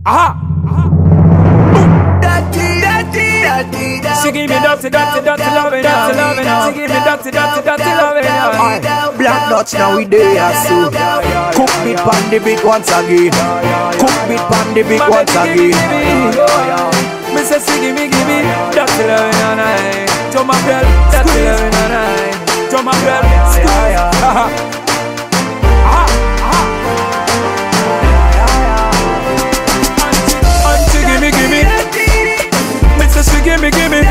Aha! She give me dirty loving, She give me dirty loving. Black Dutch now we there so. Cook bit pan the beat once again. Cook bit pan the beat once again. Me say she give me dirty loving all night. To my girl, dirty loving all night. To my girl, give me. Me say she give me.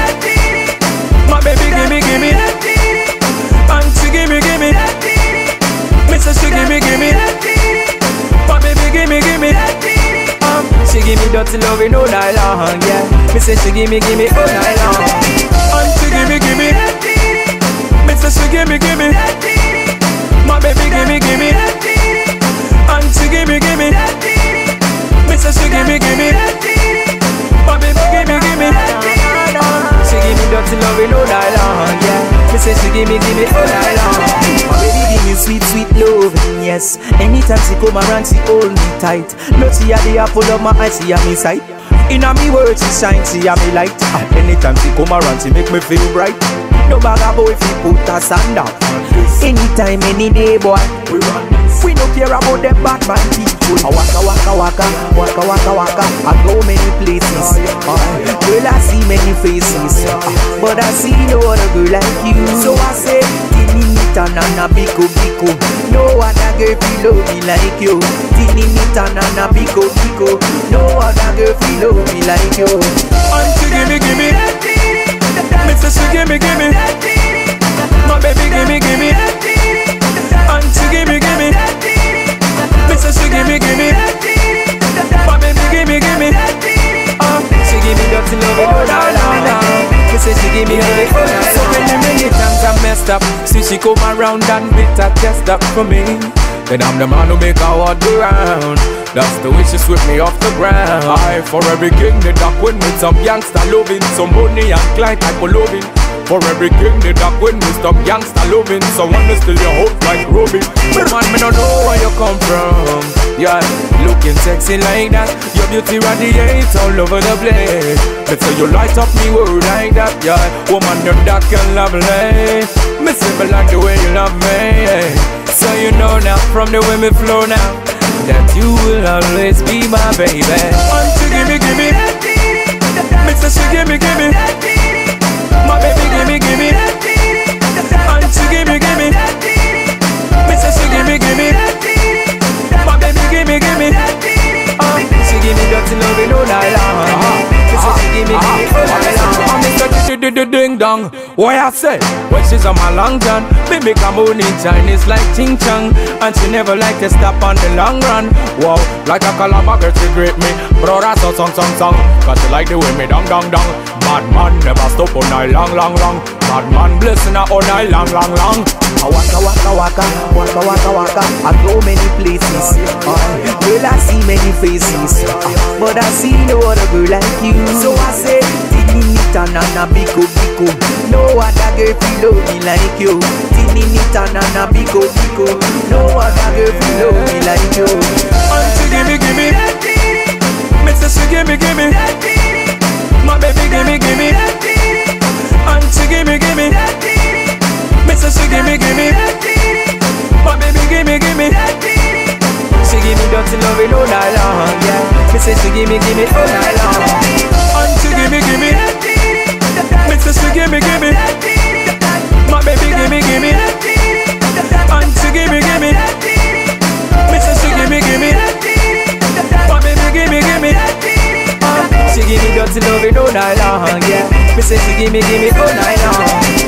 My baby give me. And she give me. Me say she give me. My baby give me. She give me dirty loving all night long, yeah. Me say she give me all night long. And she give me. Me say she give me. My baby give me. And she give me. Me say she give me. My baby give me. She give me dirty loving all night long, yeah. Me say she give me all night long. My baby give me sweet love, yes. Anytime she come around, she hold me tight. Not she had the apple of my eye, she have me sight. In a me world, she shine, she have me light. Anytime she come around, she make me feel bright. No bag boy if he put a sand up. Anytime, any day, boy, we run this. We don't care about them bad man people. I waka. I go many places. Girl, I see many faces, but I see no other girl like you. So I say, Tinita nana biko. No other girl feel love me like you. Tinita nana biko. No other girl feel love me like you. And she give me. Me say she give me. My baby give me. And she give me. Me say she give me. My baby give me. She give me dirty loving all night long. Me say she give me all night long. So many times I messed up. See she come around and bit a test up for me. Then I'm the man who make her walk around. That's the way she sweep me off the ground. I for every king the duck win with some youngster loving, some money and Clyde type of loving. For every king the duck win with some youngster loving, someone to steal your hope like Robin. Man, me don't know where you come from. Yeah, looking sexy like that. Your beauty radiates all over the place. Let's say you light up me world like that. Yeah, woman you're dark and lovely. Me simple like the way you love me. So you know now from the way me flow now that you will always be my baby. And she give me. Me say she give me. My baby give me. And she give me. Me say she give me. My baby give me. She give me dirty loving all night long. Me say she give me all night long. And me say ding dong. Why I say when she's on my long john, me make her moon in Chinese like Ching Chong. And she never like to stop on the long run. Wow, like a calabar girl she greet me. Brother so song. Cause she like the way me dong. Bad man never stop all night long. Bad man blessing her all night long. I waka. I go many places. Girl, I see many faces, but I see no other girl like you. So I say, Tinita nana biko. No other girl feel love me like you. Tinita nana biko. No other girl feel love me like you. And she give me. Me say she give me. My baby give me. And she give me. Me say she give me. My baby give me. She give me dirty loving all night long, yeah. Me say she give me all night long. And she give me. Me say she give me. My baby give me. And she give me. Me say she give me. My baby give me. She give me dirty loving all night long, yeah. Me say she give me all night long.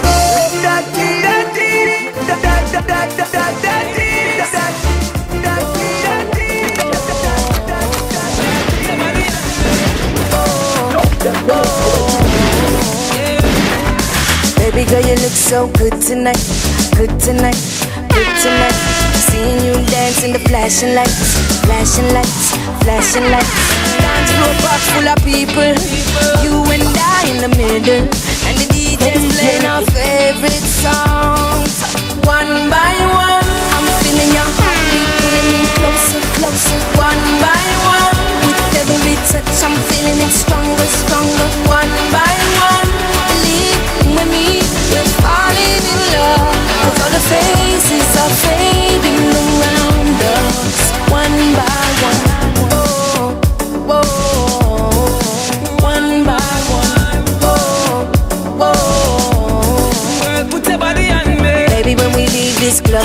Baby girl, you look so good tonight. Seeing you dance in the flashing lights. Dance floor box full of people, you and I in the middle, and the DJ's playing our favorite songs. One by one, I'm feeling your heartbeat pulling me closer. One by one, with every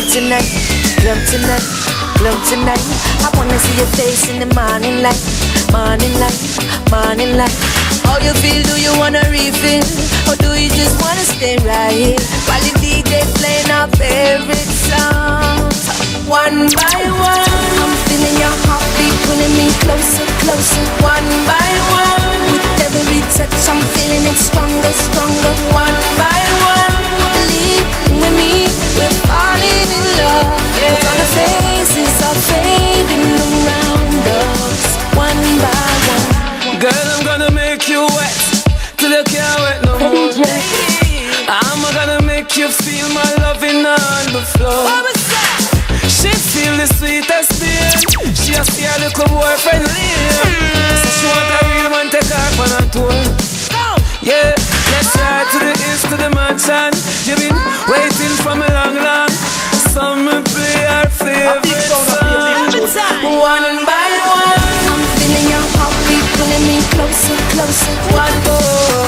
tonight, club tonight, club tonight. I wanna see your face in the morning light, morning light, morning light. How you feel? Do you wanna refill, or do you just wanna stay right here while the DJ playing our favorite songs? One by one, I'm feeling your heartbeat pulling me closer, closer. One by one, with every touch I'm feeling it stronger, stronger. One by one, believe with me, we're falling in love. Cause all the faces are fading around us. One by one. Girl, I'm gonna make you wet till you can't wet no more. I'm gonna make you feel my loving on the floor. She feel the sweetest pain. She a see her little boyfriend leave. So she want a real man take her on a tour. Yeah, let's ride to the east to the mansion. You been waiting for me long, long. So me play our favorite song. One by one, I'm feeling your heartbeat pulling me closer, closer. One more.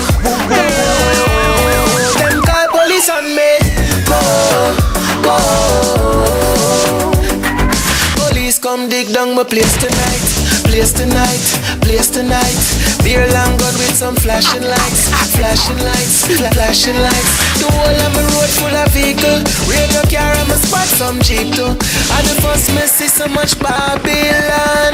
Them call police on me. Go. Police come dig down my place tonight. Place tonight, place tonight. Beer long gun with some flashing lights, flashing lights, flashing lights. The whole of my road full of vehicle. Radio car and my spot some jeep too. And the first me see so much Babylon.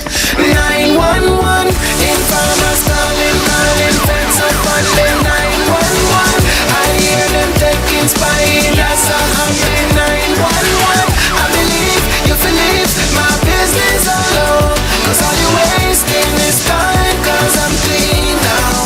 911, informers calling, fence up on the 911. I hear them taking spying, that's a hungry 911. I believe you believe my business alone. Cause all you wasting is time, cause I'm clean now.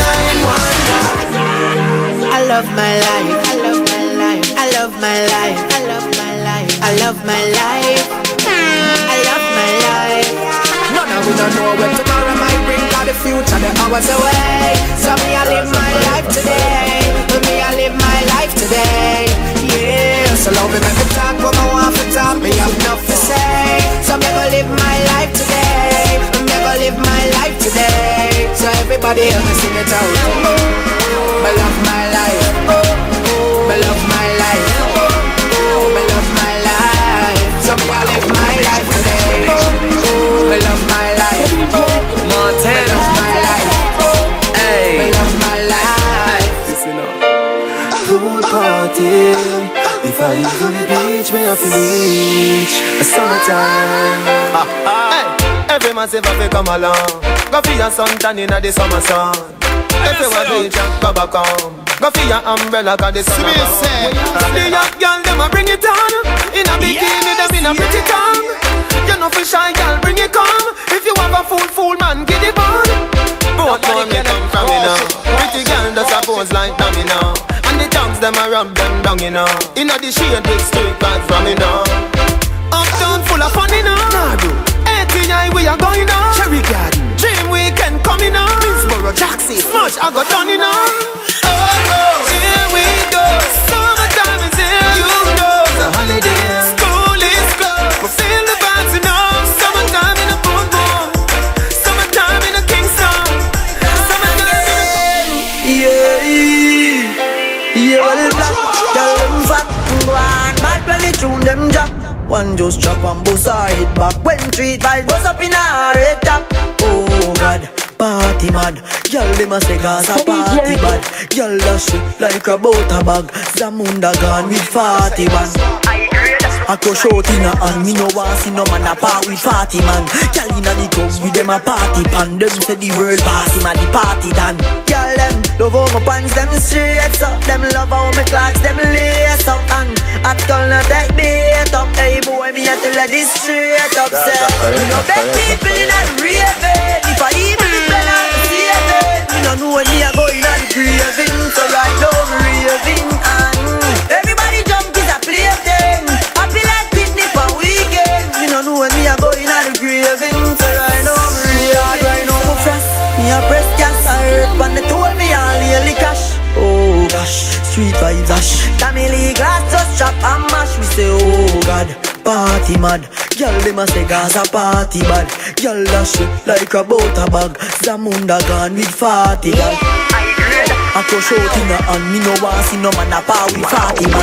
911. I love my life, I love my life, I love my life, I love my life, I love my life, I love my life. None of we don't know when tomorrow might bring, all the future, the hours away. So me I live my life today, me I live my life today. Yeah, so love me, make me talk what I want to talk, me have enough to say. So me go live my life today, me go live my life today. So everybody help me sing it out. Me love my life, me love my life, me love my life. So me I live my life today, me love my life, Montana, me love my life, hey, me love my life. listen up. Pool party, if I leave on the beach, me have to reach the summertime. Hey, every man say fi come along. Go for your suntan inna the summer sun. If you want beach, go back home. Go for your umbrella 'cause the summer come. The young girl them a bring it on. In a bikini them in a pretty tongue. You know for shy girl bring it come. If you have a fool man get it on. Both money come from me now. Pretty girl does a pose like dummy now. And the tongues them a rub them down, you know. Inna the shade with straight vibes from me now. Uptown full of fun, you know. ATI we are going on. Cherry Garden, Dream Weekend coming on. Minsboro, Jackson, Smush I got done, you know. Oh, here we go. Summertime is here, you know. It's a holiday. School is closed. We feel the vibes, you know. Summertime in a boom boom. Summertime in a Kingston. Summertime. Yeah, well, black, tell them fat, one, bad when they tune them jack. One just chop and bust her head back. When treat vibes bust up in her head top. Oh God, party mad. Y'all dem a say Gaza party bad. Y'all dash it like a butter bag. Zamunda gone with 40 man. I go short in a hand. Me no want see no man a part with 40 man. Y'all inna the club with them a party pan. Them say the world party man, the party done. Y'all them love how my pants them straight up. Them love how my clocks them lace up. And I call not take bait up. Hey boy, me a tell her this straight up. Say, you know bad people in a raving. If I even the bell I'm saving. Me no know when me a go in a the craving. So right now I'm raving. And everybody jump is a plaything. I feel like picnic for weekend. Me no know when me a go in a the craving. So right now I'm raving. Right now I'm fresh. Me a press gas. I heard when they told me I'll nearly cash. Oh gosh, street vibes ash. Family glass just chop and mash. We say oh God, party mad. Y'all dem a say Gaza party bad. Y'all dash it like a butter bag. Zamunda gone with 40 gal. I go short in a hand. Me no want see no man a power with 40 man.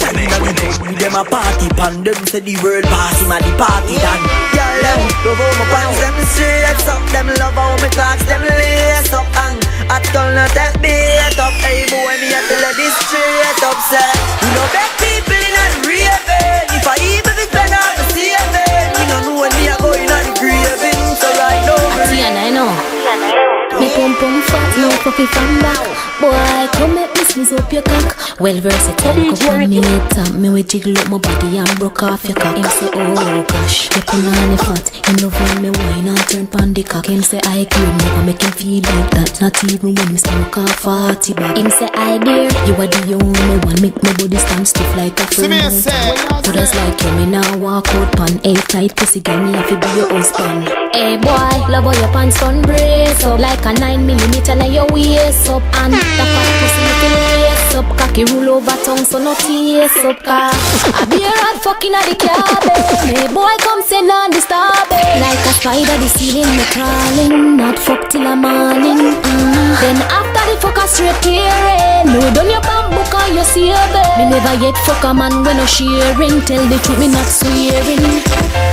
Them a party pan, them say the world party, man the party done. Girl, them love how my pants, them straight up. Them love how my clocks, them lace up. And I don't know that beat up. Hey boy, me have to let this straight up. Say, you know bad people in a raving. If I even be spend out the saving, you don't know when me a going on the graving. So right now, Tiana, I know. Me pum pum fat, no coffee from back. Boy, come make me squeeze up your cock. Well versatile, come on me head top. Me we jiggle up my body and broke off your cock. Him say, oh gosh, you put on the fat. Him love when me wine and turn pan the cock. Him say, I could never make him feel like that. Not even when me smoke off 40 back. Him say, I dare, you are the only one. Make my body stand stiff like a friend. But as like you, me now walk out pan. Hey tight pussy, get me if you be your husband. Hey boy, love how your pants gun brace up like a 9mm and your waist up. And the fat pussy make it lace up. Cocky rule over tongue so no taste up. I be a rat fucking at the cabin. Hey boy come send on the starboard. Like a spider the ceiling me crawling. Not fuck till the morning. Then after the fuck I straight tearing. No done your bamboo and you see her. Me never yet fuck a man when no sharing. Tell the truth me not swearing.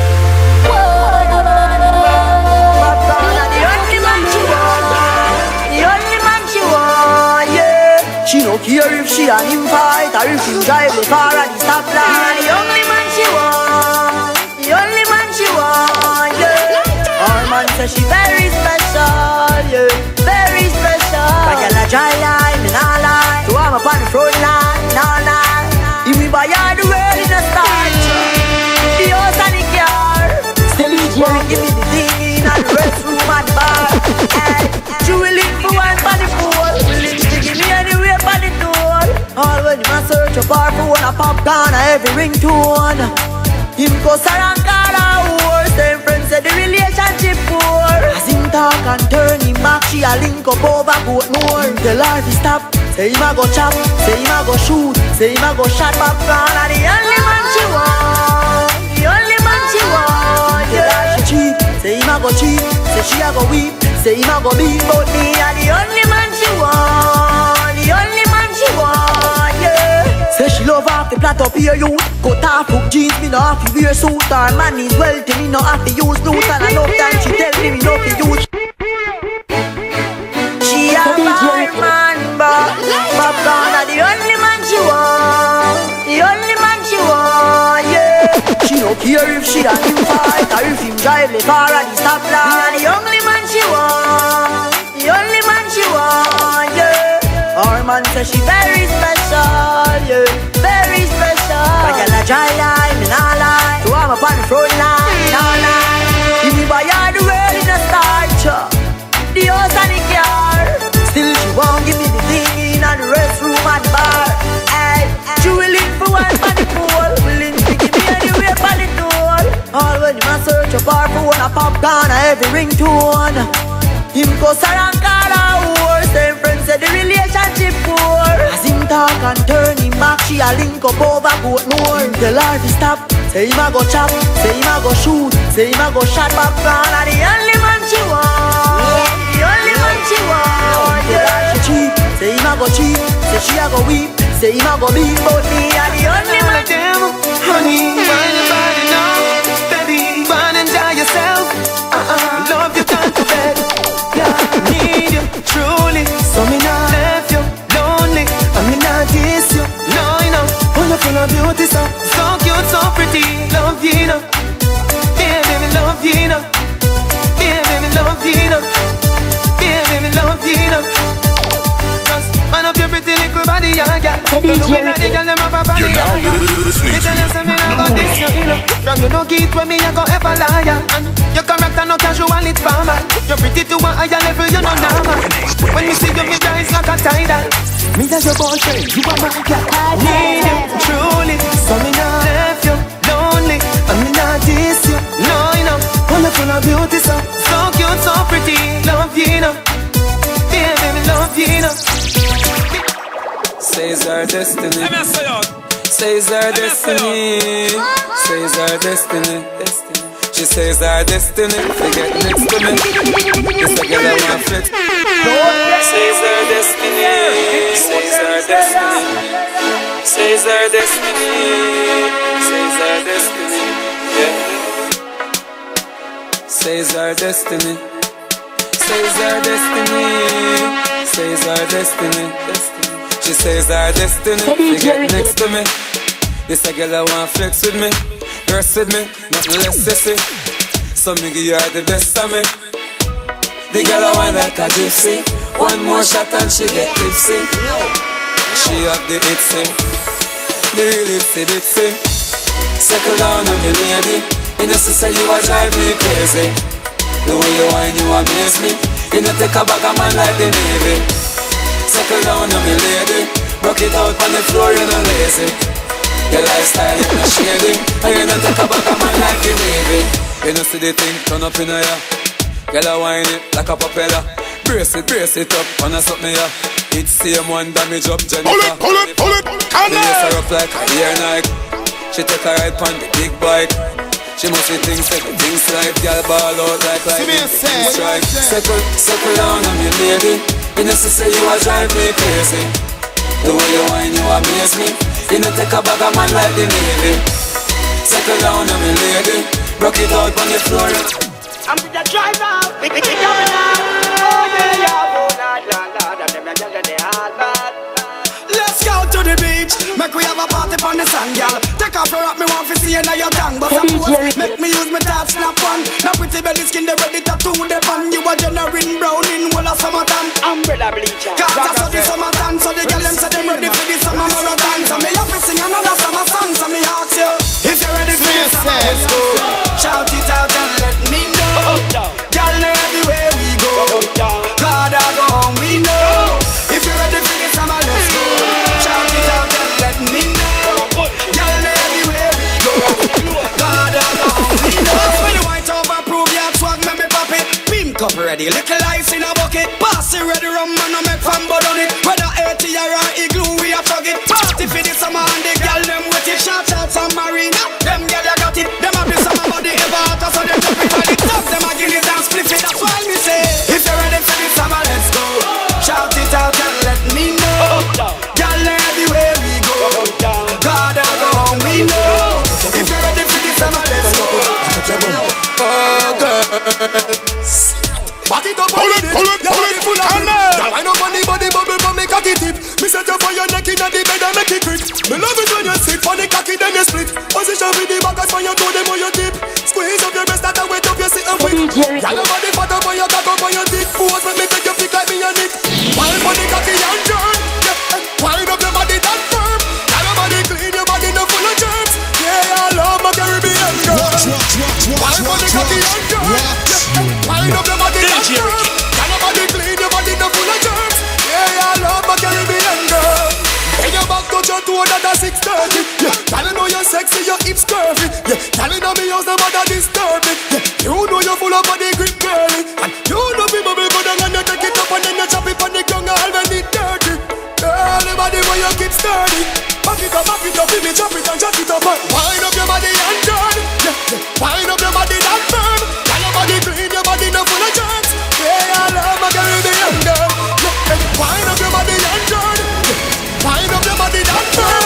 She no care if she and him fight or if him drive the car at the stoplight. The only man she want, the only man she want, yeah. Our man says she very special, yeah, very special. Like a dry line, and all lie. So I'm up on the front line, all night. If we buy all the world in a start, the house and the car. Still each one give me the thing in the restroom and bar. And she will live for one for the pool. Give me anywhere for the door. All when you must search a bar for one a popcorn a every ringtone. Him go sarang kala war. Same friends said the relationship poor. As him talk and turn him back, she a link up over Portmore. Tell her to stop. Say him a go chop. Say him a go shoot. Say him a go shot popcorn. And the only man she want. The only man she want. Tell her she cheat. Say him a go cheat. Say she a go weep. Say him a go beat. But me a the only man she want. The only man she want, yeah. Say she love off the plot up here, you. Cut off hook jeans, me no have to wear suit. Her man is wealthy, me no have to use loot. And enough time she tell me no have to use. She a my man, but popcorn are the only man she want. The only man she want, yeah. She no care if she and him fight or if him drive the car at the stoplight. The only man she want. The only man she want, yeah. Our man says she very special, yeah, very special. Like a dry line, and all lie. So I'm up on the front line, all lie. If we buy all the world in a starch, the house and the car. Still she won't give me the thing in the restroom and the bar. Ay, she willing for one for the pool, willing to give me anywhere for the door. All when you must search a bar for one a popcorn a every ringtone. Him go sarang kala war. Same friends said the relationship poor. As him talk and turn him back, she a link up over Portmore. Tell her to stop. Say him a go chop. Say him a go shoot. Say him a go shot popcorn. And the only man she want. The only man she want. Tell her she cheat. Say him a go cheat. Say she a go weep. Say him a go beat. But me a the only man. Honey, find your body now. Baby, run and enjoy yourself. Love you time to bed. Need you truly, so me not left you lonely. I me not diss you, no you know. Full of beauty, so cute, so pretty. Love you, you know. Yeah, baby, love you, you know. Yeah, baby, love you, you know. Yeah, baby, love you, you know. Just man up your pretty little body, yeah, yeah. You're now listening to me not got this, you know. From you no get when me I go ever lie. And your character no casual, it's formal. You're pretty to a higher level, you know normal. When me see you, me eyes like a tidal. Me as your boyfriend, you are my girl. Need you truly, so me not left you lonely. And me not diss you, no you know. Full of beauty, so cute, so pretty. Love you, you know. Yeah, baby, love you, you know. Says our destiny. Says our destiny. Says our destiny. She says our destiny. Forget next to me. This a girl I want fit. Says our destiny. Says our destiny. Says our destiny. Says our destiny. Yeah. Says our destiny. Says our destiny. Says our destiny. She says our destiny. You get next to me. This a girl I want flex with me. Rest with me, nothing less sexy. So me give you the best of me. The girl I want like a gypsy. One more shot and she get tipsy. She have the itsy, the real itsy bitsy. Settle down on me lady. You know say you a drive me crazy. The way you whine you amaze me. You know take a bag of man like the Navy. Settle down on me lady. Rock it out on the floor, you know lazy. Your lifestyle is not shady. And you know take a bag of man like the Navy. You know see the thing turn up in a ya. Girl a whine it like a propeller. Brace it up, and I suck me ya. It's same one damage up Jennifer. Pull it, come the lace her up like a ear Nike. She take a ride on the big bike. She must be things like things like girl ball out like strike. Circle down on me lady. You know she say you a drive me crazy. The way you whine you amaze me. You know take a bag of man like the Navy. Circle down on me lady. Rock it out on the floor. I'm the driver, we coming out. Oh yeah, oh Lord, and them young and they hard bad. Let's go to the beach, make we have a party on the sand, girl. Take off your rock, me want to see you now your tongue. But suppose, make me use my touch, snap one. Now pretty belly skin, they ready to do the pan. You a generating brown in all of summertime. Umbrella bleacher. Cause that's how the summertime, so the girl them say they ready for the summer marathon. So me have to sing another summer song, so me ask you, if you're ready for the summer, let's go. Shout it out and let me know. Girl, everywhere we go, God, I go home, we know. If you're ready for the summer, let's go. Shout it out and let me know. Girl, everywhere we go, God, I go home, we know. When you white over, prove your swag, make me pop it. Pink up ready, little ice in a bucket. Pass it ready, rum and I make fun but on it. Whether 80 or igloo, we a chug it. Party for the summer and the girl, them with it. Shout out some marina, them girl, you got it. Them have the summer body ever hotter, so them jump it on it. Top them a Guinness and split it, that's why me say, if you're ready for the summer, let's go. Shout it out and let me know. Girl, everywhere we go, God, I go home, we know. If you're ready for the summer, let's go. Oh girl, back it up, pull it, full of grip. Now I know money, body bubble, but me cocky tip. Me set up for your neck in the bed and make it quick. Me love it when you sit for the cocky, then you split. Position with the back as when you do them on your tip. Squeeze up your breast, that I wet up your sit and quick. Y'all know body fat up on your cock up on your dick. Pose when me take your pick like me and Nick. Wine for the cocky and turn. Wine up your body that firm. Y'all know body clean, your body no full of germs. Yeah, I love my Caribbean girl. Wine for the cocky and turn. Wine up your body that firm. Y'all know body clean, your body no full of germs. Yeah, I love my Caribbean girl. When your back touch your toe, that a 6:30. Yeah, y'all know you're sexy, your hips curvy. Yeah, y'all know me house, no bother disturb me. Yeah, you know you're full of body grip, girlie. And you know me bubble good and you take it up and then you chop it on the ground and when it dirty. Girl, the body where you keep sturdy. Back it up, give me chop it and chop it up. Wind up your body and turn. Yeah, wind up your body that firm. Y'all your body clean, your body no full of germs. Yeah, I love my Caribbean girl. Yeah, wind up your body and turn. Wind up your body that firm.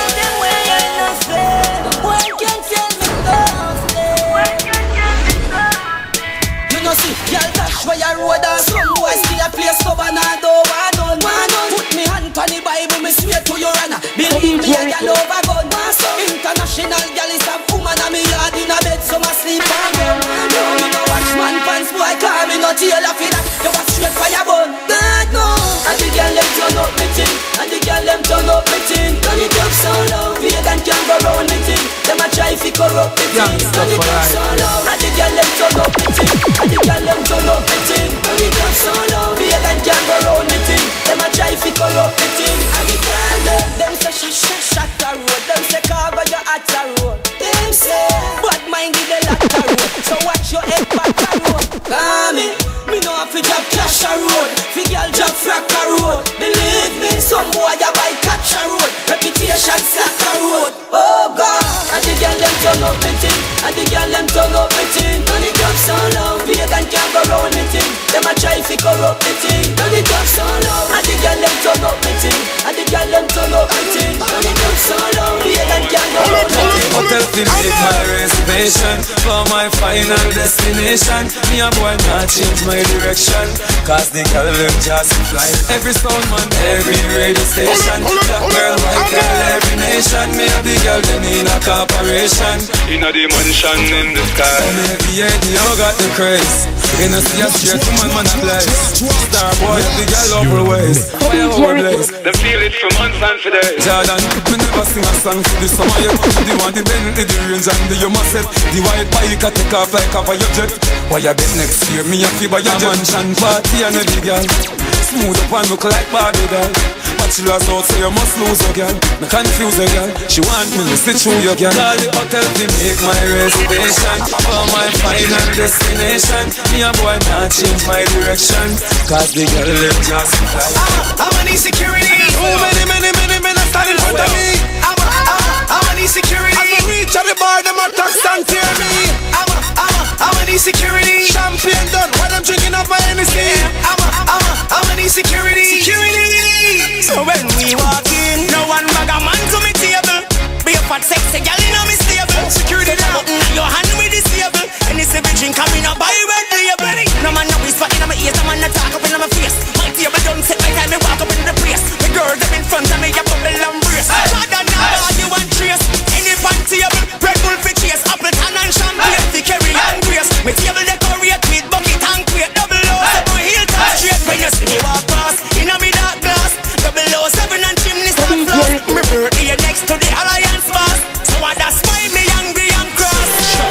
You know see, girl dash where your road and some boys see a place stubborn and don't want none. Put me hand on the Bible, me swear to your honor. Believe me, a girl over gun. International girl is a woman and me yard in a bed, so my sleep on gun. No, me no watch man pants, boy, call me no tailor for that. You was straight for your bun. God no. And the girl them turn up me thing, and the girl them turn up me thing. Turn it up so low, vegan can't go round me thing. Them a try fi corrupt me thing. Turn it up so low, and the girl them turn up me thing, and the girl them turn up me thing. Turn it up so low, vegan can't go round me thing. Them a try fi corrupt me thing. And the girl them say shut the road. Them say cover your at the road. Them say bad mind give the lot the road. So watch your head back the road. Me know if you drop cash a road, fi girl drop frack a road. Believe me, some boy a buy catch a road. Reputation slack a road. Oh God, and the girl them turn up me thing, and the girl them turn up me thing. Turn it up so low, vegan can't go round me thing. Them a try fi corrupt me thing. Turn it up so low, and the girl them turn up me thing, and the girl them turn up pretty. And it looks so long, yeah, that girl don't know nothing. Hotel to make my reservation for my final destination. Me a boy not change my direction, cause the girl them just fly. Every sound man, every radio station, black girl, white girl, every nation. Me a the girl them in a corporation, in a dimension in the sky. Maybe you got the craze. In a see a straight man a blaze. Star boy, the girl over ways. Fire over blaze. They feel it for months and for days. Jordan, me never sing a song for the summer. You the one, the Bentley, the range and the Yuma set. The white bike a take off like a fire jet. Why you bet next year? Me a feel by your mansion party and a big girl. Smooth up and look like Barbie doll. Bachelor's out so you must lose a girl. Me confuse a girl. She want me to sit through your girl. Call the hotel to make my reservation for my final destination. Me a boy not change my direction, cause the girl them just fly. I'm an insecurity. Too many men are standing in front of me. I'm an insecurity. As I reach at the bar, them attacks and tear me. I'm an insecurity. Champagne done, while I'm drinking up my Hennessy. I'm an insecurity. So when we walk in, no one bag a man to me table. Be a fat sexy girl in a me stable. Security now, your hand with the stable. And it's a drink coming up by red label. No man no whisper in my ears, no man no talk up in my face. My table don't sit by time me walk up in the place. The girl them in front of me a bubble and brace. Father now all you want trace. Any pan table, Red Bull for chase. Appleton and champagne, the carry and grace. My table decorate with bucket and crate. 007 my heel touch straight. When you see me walk past, in a me dark glass. 007 and chimney start floss. Me birthday next to the Alliance boss. So I that's why me angry and cross.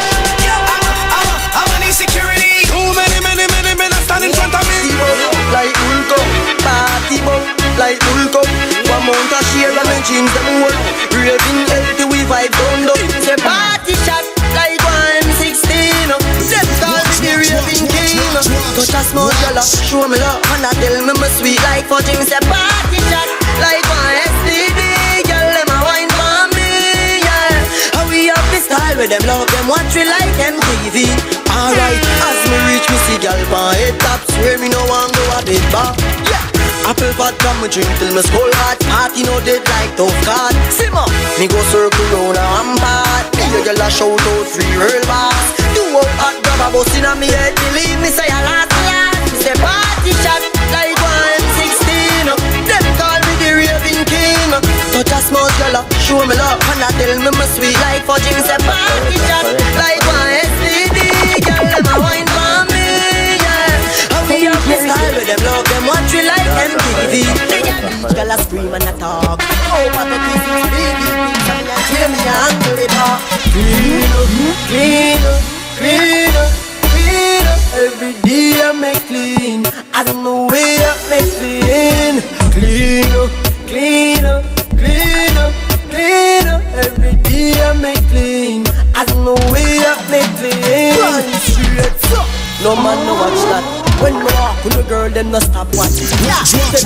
I'm an insecurity. Too many men are standing in front of me. Like Ulco, party bum, like Ulco. One month of share and my jeans them whole. Raving healthy we vibe down low. Say party shot like 116. Step call me the raving king. Touch a small girl, show me love. And I tell me sweet like fudging. Say party shot like 1 STD. Girl, them a wine for me, yeah. How we have this style with them love them watch we like MTV. Alright, as me reach me see girl pan head top. Swear me no one go a dead bar, yeah. Apple vodka me drink till me skull hot. Party no dead like tough card. Simmer, me go circle round a rampart. Me a girl a shout out free real boss. Do out hot grab a bus inna me head. Believe me say a last. Me say party shot like 116. Them call me the raving king. Touch a small girl, show me love. And I tell me sweet like fudging. Say party shot like 1 STD. Girl them a wine for me, yeah. How we have this style with them love them watch we like MTV. Girl a scream and a talk. Oh what a kiss is baby. Hear me handle it all. Clean up, clean up, clean up, clean up. Every day I make clean. I don't know where I make clean. Clean up, clean up, clean up, clean up. Every day I make clean. I don't know where I make clean. Run straight up. No man no watch that. When we walk with the girl, them no stop watching. Yeah,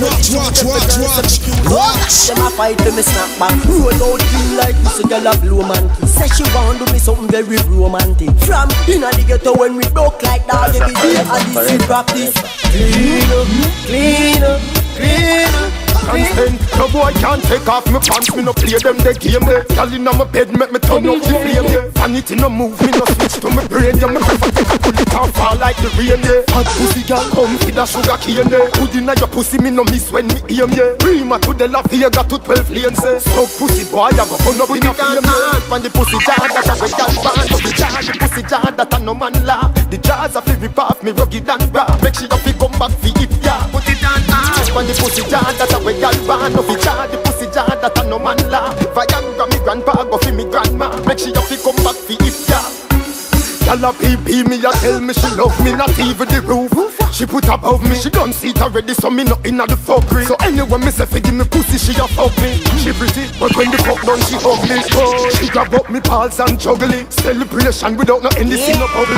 watch. Them a fight for me snap back. Roll out clean like this, a girl a blow man kiss. Say she want do me something very romantic. From inna the ghetto when we broke like that every day, and this we practice. Clean up, clean up, clean up. No boy can't take off my pants, me no play them the game. Girl inna my bed, make me turn up the flame. Vanity no move, me no switch to my brain. Yeah, me prefer take a pull it and fall like the rain. Hot pussy girl come with a sugar cane. Put inna your pussy, me no miss when me aim. Prima to the La Vega to 12 lanes. So pussy boy, I go run up in a flame. Find the pussy jar that a red and band. The jar, the pussy jar that a no man laugh. The jars a fi rip off me rugged and raw. Make sure you fi come back fi it, yeah. Put it on hard. Find the pussy jar that a red and band. No fi jar, the pussy jar that a no man laugh. Viagra me grandpa go fi me grandma. Make sure you fi come back fi it, yeah. Y'all a pee me a tell me she love me, not even the roof. She put above me, she done see it already, so me not inna the fuckery. So anyway me say fi give me pussy, she a fuck me. She pretty, but when the fuck done she hug me. Oh, she grab up me pals and juggle it. Celebration without no anything no public.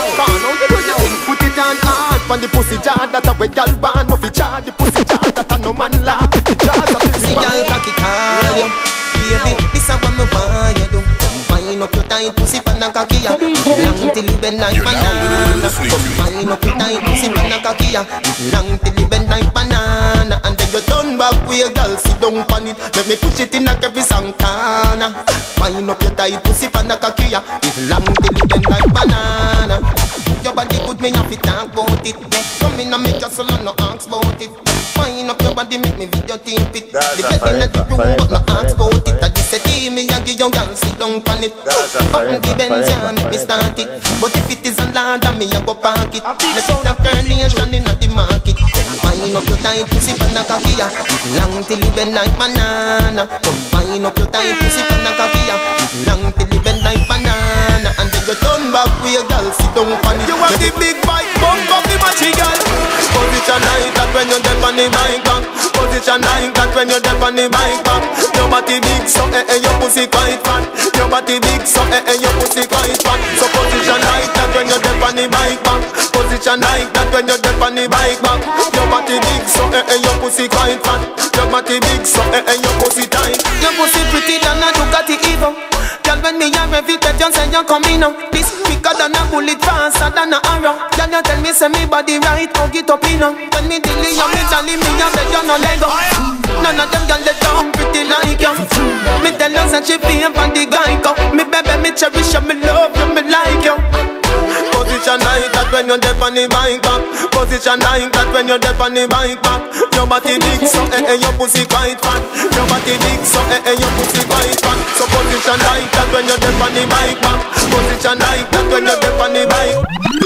Put it on hard, from the pussy jar that a wet gal ban. No fi jar, the pussy jar that a no man laugh. The jars a fi jar. Cocky call, baby, this a what me want you do. Wind up your tight pussy pan and cocky ya. Long till you bend like banana. Wind up your tight pussy pan and cocky ya. Long till you bend like banana. And then you turn back with way, girl, sit down on it. Let me push it in like every Santana. Wind up your tight pussy pan the cocky, yeah. It's long till it bend like banana. Your body good, me have to talk about it. Come in and make your soul and no ask about it. Wind up your body, make me video tape it. The bed in the room, but no ask about it. I just say, give me and give your girl, sit down on it. Up the Benz, yeah, make me start it. But if it is a ladder, me a go park it. Let's see the carnation in the market. Wind up your tight pussy pan the cocky, yeah. It's long till it bend like banana. Wind up your tight pussy pan the cocky, yeah. It's long till it bend like banana. And then you turn back with your girl, sit down on it. You want the big bike, bump up the matchy girl. Position like that when you're dead on the bike back. Position like that when you're dead on the bike back. Your body big so your pussy quite fat. Your body big so your pussy quite fat. So position like that when you're dead on the bike back. Position like that when you're dead on the bike back. Your body big so your pussy quite fat. Your body big so your pussy tight. Your pussy pretty than a Ducati Evo. Girl, when me a rev it, you say you coming now. This quicker than a bullet, faster than a arrow. Girl, you tell me say me body right, hug it up in now. When me dilly, you me jolly, me a beg you no leg up. None of them girl they down pretty like you. Me tell you say she feel for the guy go. Me baby, me cherish you, me love you, me like you. Position like that when you're dead on the bike back. Position like that when you're dead on the bike back. Your body big so your pussy quite fat. Your body big so your pussy quite fat. So position like that when you're dead on the bike back. Position like that when you're dead on the bike.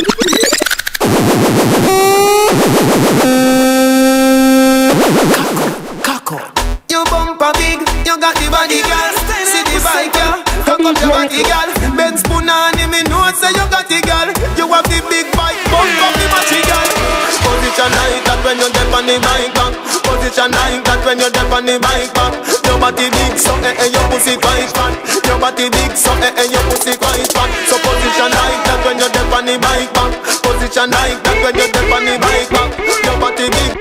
Kako. You bumper big, you got the body girl. See the bike girl, cock up your body girl. Ben spoon on him, me know say you got the girl. You have the big bike, bump up the matchy girl. Position like that when you're dead on the bike back. Position like that when you're dead on the bike back. Your body big so your pussy quite fat. Your body big so your pussy quite fat. So position like that when you're dead on the bike back. Position like that when you're dead on the bike back. Your body big.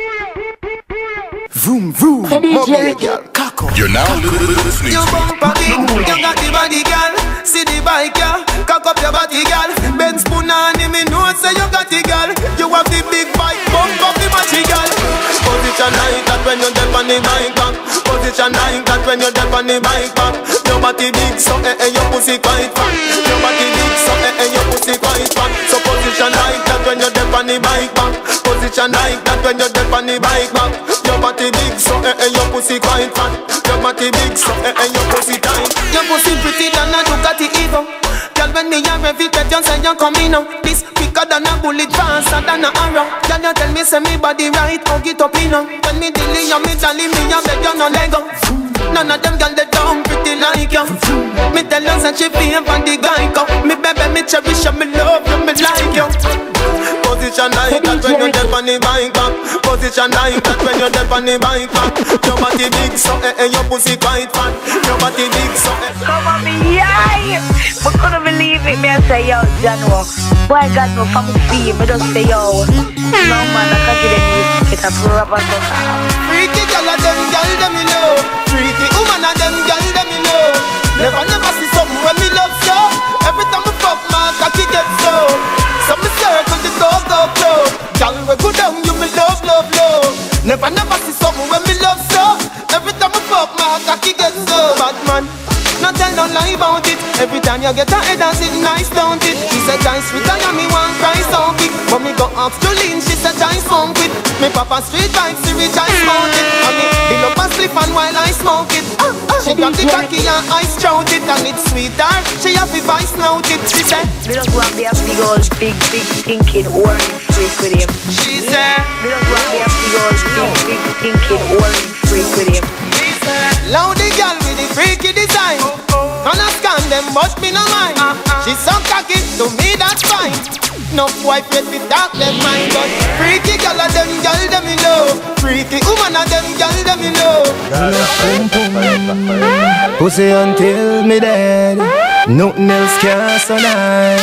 Vroom vroom, mobile girl, Kako. You're now listening. You bumper big, you got the body girl. See the bike girl, cock up your body girl. Ben spoon on him, me know say you got the girl. You have the big bike, bump up the matchy girl. Position like that when you're dead on the bike back. Position like that when you're dead on the bike back. Your body big so your pussy quite fat. Your body big so your pussy quite fat. So position like that when you're dead on the bike back. Position like that when you're dead on the bike back. Your body big so your pussy quite fat. Your body big so your pussy tight. Your pussy pretty than a Ducati Evo. Girl, when me a rev it, you say you coming now. This quicker than a bullet, faster than a arrow. Girl, you tell me say me body right, hug it up in now. When me dilly, you me jolly, me a beg you no leg up. None of them girl they down pretty like you. Me tell you say she feel for the guy go. Me baby, me cherish you, me love you, me like you. Position like that when you're dead on the bike back. Position like that when you're dead on the bike back. Your body big so your pussy quite fat. Your body big so Come on me, yay! But couldn't believe it, me I say, yo, January. Boy, I got no family fee, me just say, yo. No man, I can't get any, get a rubber so Freaky girl of them, girl them me know. Freaky woman of them, girl them me know. Never see something when me love so. Every time we fuck, my cocky get so. So me circle the door, go. Girl, we go down, you me love. Never see something when me love so. Every time we fuck, my cocky get so. Bad man, not tell no lie about it. Every time you get a head and sit nice, don't it? She said, "Giant sweet, I am me one cry so big." But me go up to lean, she said, "Giant smoke it." Me papa street bike, see rich, I smoke it. And me build up a slip and while I smoke it. She got the cocky and I strout it. And it's sweeter, she have the vice note it. She said, "Me just want to be a big old, big thinking, orange freak with him." She said, "Me just want to be a big old, big thinking, orange freak with him." Loud the girl with the freaky design. Gonna scan them, but me no mind. She's so cocky, to me that's fine. No wife yet with dark them mind. But freaky girl of them, girl them me love. Freaky woman of them, girl them me love. Pussy until me dead, nothing else can survive.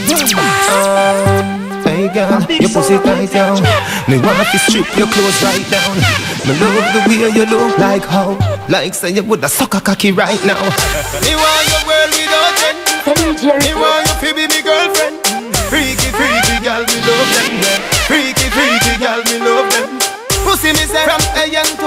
Hey girl, your pussy tight down. Me want to strip your clothes right down. Me love the way you look like how. Like say you woulda suck a cocky right now. Me want your world without end. Me want you to be me girlfriend. Freaky girl, me love them. Freaky girl, me love them. Pussy me say from AM to PM.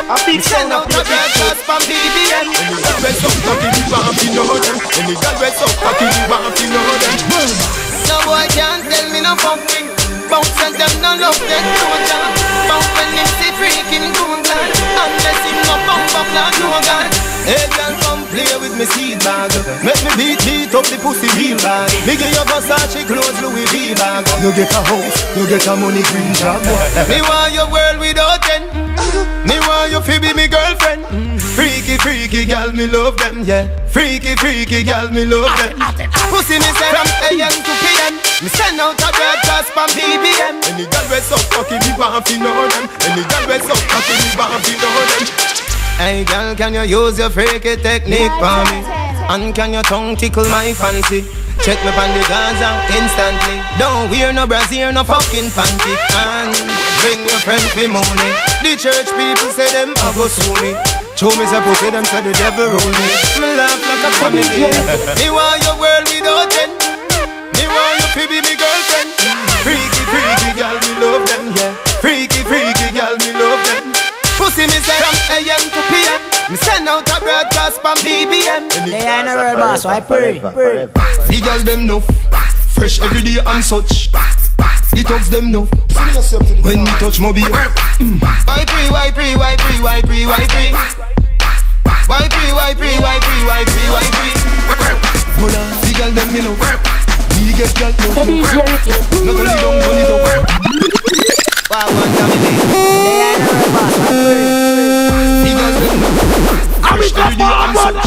Me send out a broadcast from BBM. Any girl we suck cocky, we want to know them. Any girl we suck cocky, we want to know them. No boy can't tell me no fucking. Bounce and them no love them no job. Bounce when him see freaking cool glad. Unless him no bump up like no God. Hey girl come play with me seed bag. Make me beat up the pussy real bad. Me give you Versace clothes Louis V bag. You get a house, you get a money green job. Me want your world without end. Me want you fi be me girlfriend. Freaky, freaky girl, me love them, yeah. Freaky, freaky girl, me love them. Pussy me say from AM to PM. Me send out a broadcast from BBM. Any girl we suck cocky, me want to know them. Any girl we suck cocky, me want to know them. Hey girl, can you use your freaky technique for me? And can your tongue tickle my fancy? Check me on the Gaza instantly. Don't wear no brassiere, no fucking panty. And bring your friend for money. The church people say them a go sue me. Show me some pussy, them say the devil rule me. Me laugh like a comedy. Me want your world without end. Me want you to be me girlfriend. Freaky, freaky girl, me love them, yeah. Freaky, freaky girl, me love them. Pussy me say from AM to PM. Me send out a broadcast from BBM. They ain't a real boss, so I pray. The girls them know fresh every day and such. The thugs them know when me touch my beer. Why pre, why pre, why pre, why pre, why pre? Why pre, why pre, why pre, why pre, why pre? Hold on, the girls them me know. We get girl no. Not only don't turn it up. Why one time me day? They ain't a real boss, so I pray. The girls them know fresh every day and such.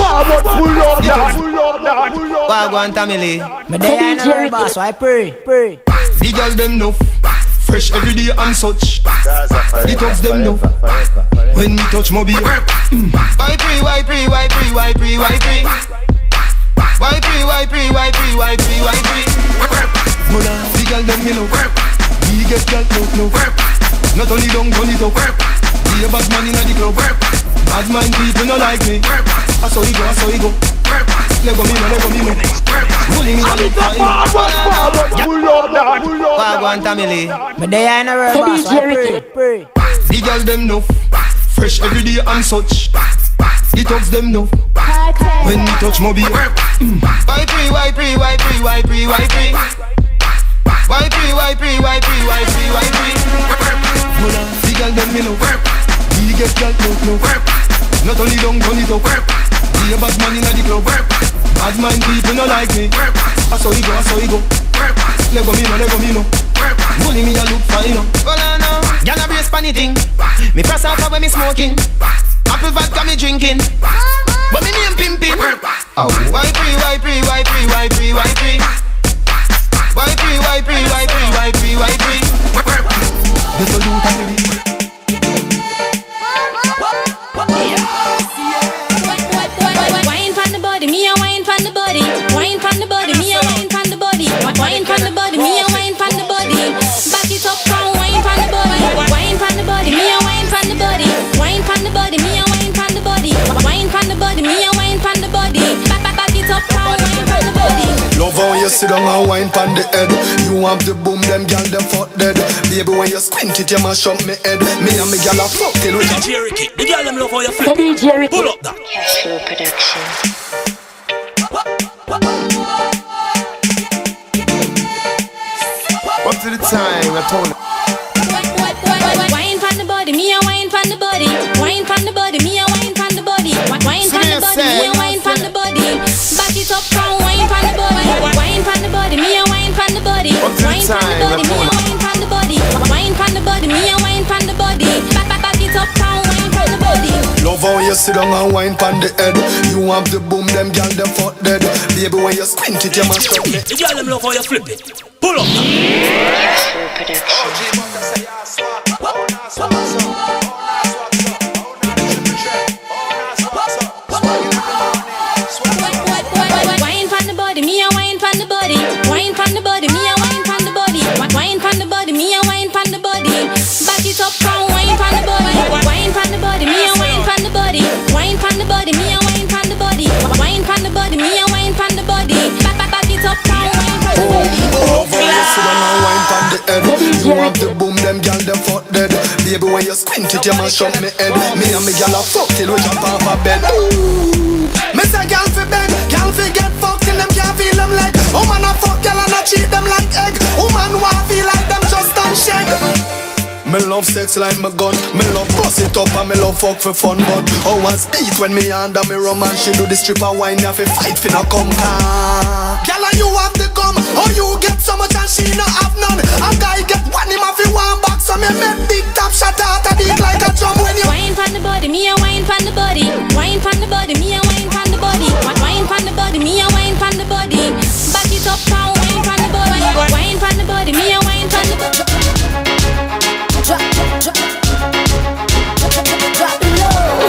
Why one time me day? They ain't a real boss, so I pray. The girls them know fresh every day and such. The thugs them know when me touch my beer. Why pre, why pre, why pre, why pre, why pre? Why pre, why pre, why pre, why pre, why pre? Hold on, the girl them me know. We get girl no. Not only don't turn it up. Be a bad man inna the club. Bad mind people no like me. I saw he go. Let go me no. Bully me down. Wagwan Tamile. But they ain't a real boss, so I pray. The girls them know fresh every day and such. The thugs them know when me touch my beer. Why pre, why pre, why pre, why pre, why pre? Why pre, why pre, why pre, why pre, why pre? Hold on, the girl them me know. We get girl no. Not only don't turn it up. Be a bad man inna the club. Bad mind people no like me. I saw he go. Let go me no. Bully me a look fine no. Hold on now, gyal a brace funny thing. Me press out when me smoking. Apple vodka me drinking. But me name pimpin'. Why pre, why pre, why pre, why pre, why pre? Why pre, why pre, why pre, why pre, why pre? This will do that. Wine from the body, me a wine from the body. Wine from the body, me a wine from the body. Wine from the body, me a wine from the body. Back it up, come wine from the body. Wine from the body, me a wine from the body. Wine from the body, me a wine from the body. Wine from the body, me a wine from the body. Back it up, come wine from the body. Love how you sit down and wine pon the head. You have the boom, them gyal them fuck dead. Baby when you squint it, you mash up me head. Me and me gyal a fuck till we Cherokee, the gyal them love how you flip. Pull up that. Cashflow Production. Up to the time, I told Wine from the body, me a wine from the body. Wine from the body, me a wine from the body. Wine from the body, me a wine from the body. Back it up, come wine from the body. Wine from the body, me a wine from the body. Wine from the body, me a wine from the body. Wine from the body, me a wine from the body. Back it up, come wine from the body. Love how you sit down and wine pon the head. You have the boom, them gyal them fuck dead. Baby when you squint it, you mash up me. The gyal them love how you flip it. Pull up that. Cashflow Production. Wine from the body, me a wine from the body. Wine from the body, me a wine from the body. Wine from the body, me a wine from the body. Back it up, come wine from the body. Wine from the body, me a wine from the body. Wine from the body, me a wine from the body. Wine from the body, me a wine from the body. Back it it up now, wine pan the body. Over you sit down and wine pan the head. You have the boom, them gal them fuck dead. Baby when you squint it, you mash up me head. Me and me gal a fuck till we jump off a bed. Me say gal fi beg, gal fi get fucked till them can't feel them like. Woman a fuck gal and a treat them like egg. Woman want feel like them just don't shake. Me love sex like my gun. Me love bust it up and me love fuck for fun. But how was it when me under me rum and she do the stripper wine? You fi fight fi no come. Girl and you have the gum. How you get so much and she no have none? A guy get one him a fi one box. So me make big top shot out a beat like a drum when you wine pan the body, me a wine pan the body. Wine pan the body, me a wine pan the body. Wine pan the body, me a wine pan the body. Back it up now, wine pan the body. Wine pan the body, me a wine pan the body. Drop it low.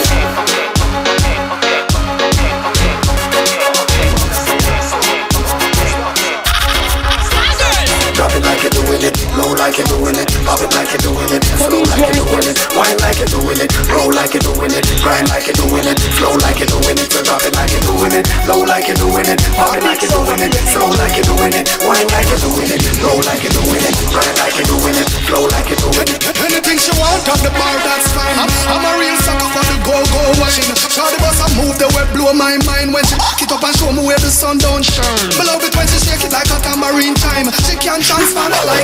drop it like you're doing it, low like you're doing it, pop it like you're doing it, slow like you're doing it, wine like you're doing it, roll like you're doing it, grind like you're doing it, flow like you're doing it. So drop it like you're doing it, low like you're doing it, pop it like you're doing it, slow like you're doing it, wine like you're doing it, roll like you're doing it, grind like you're doing it, flow like you're doing it. Anything she want at the bar, that's fine. I'm a real sucker for the go-go wine. Shawty boss, I move the way blow my mind when she back it up and show me where the sun don't shine. Me love it when she shake it like a tambourine time. She can't transfer me like.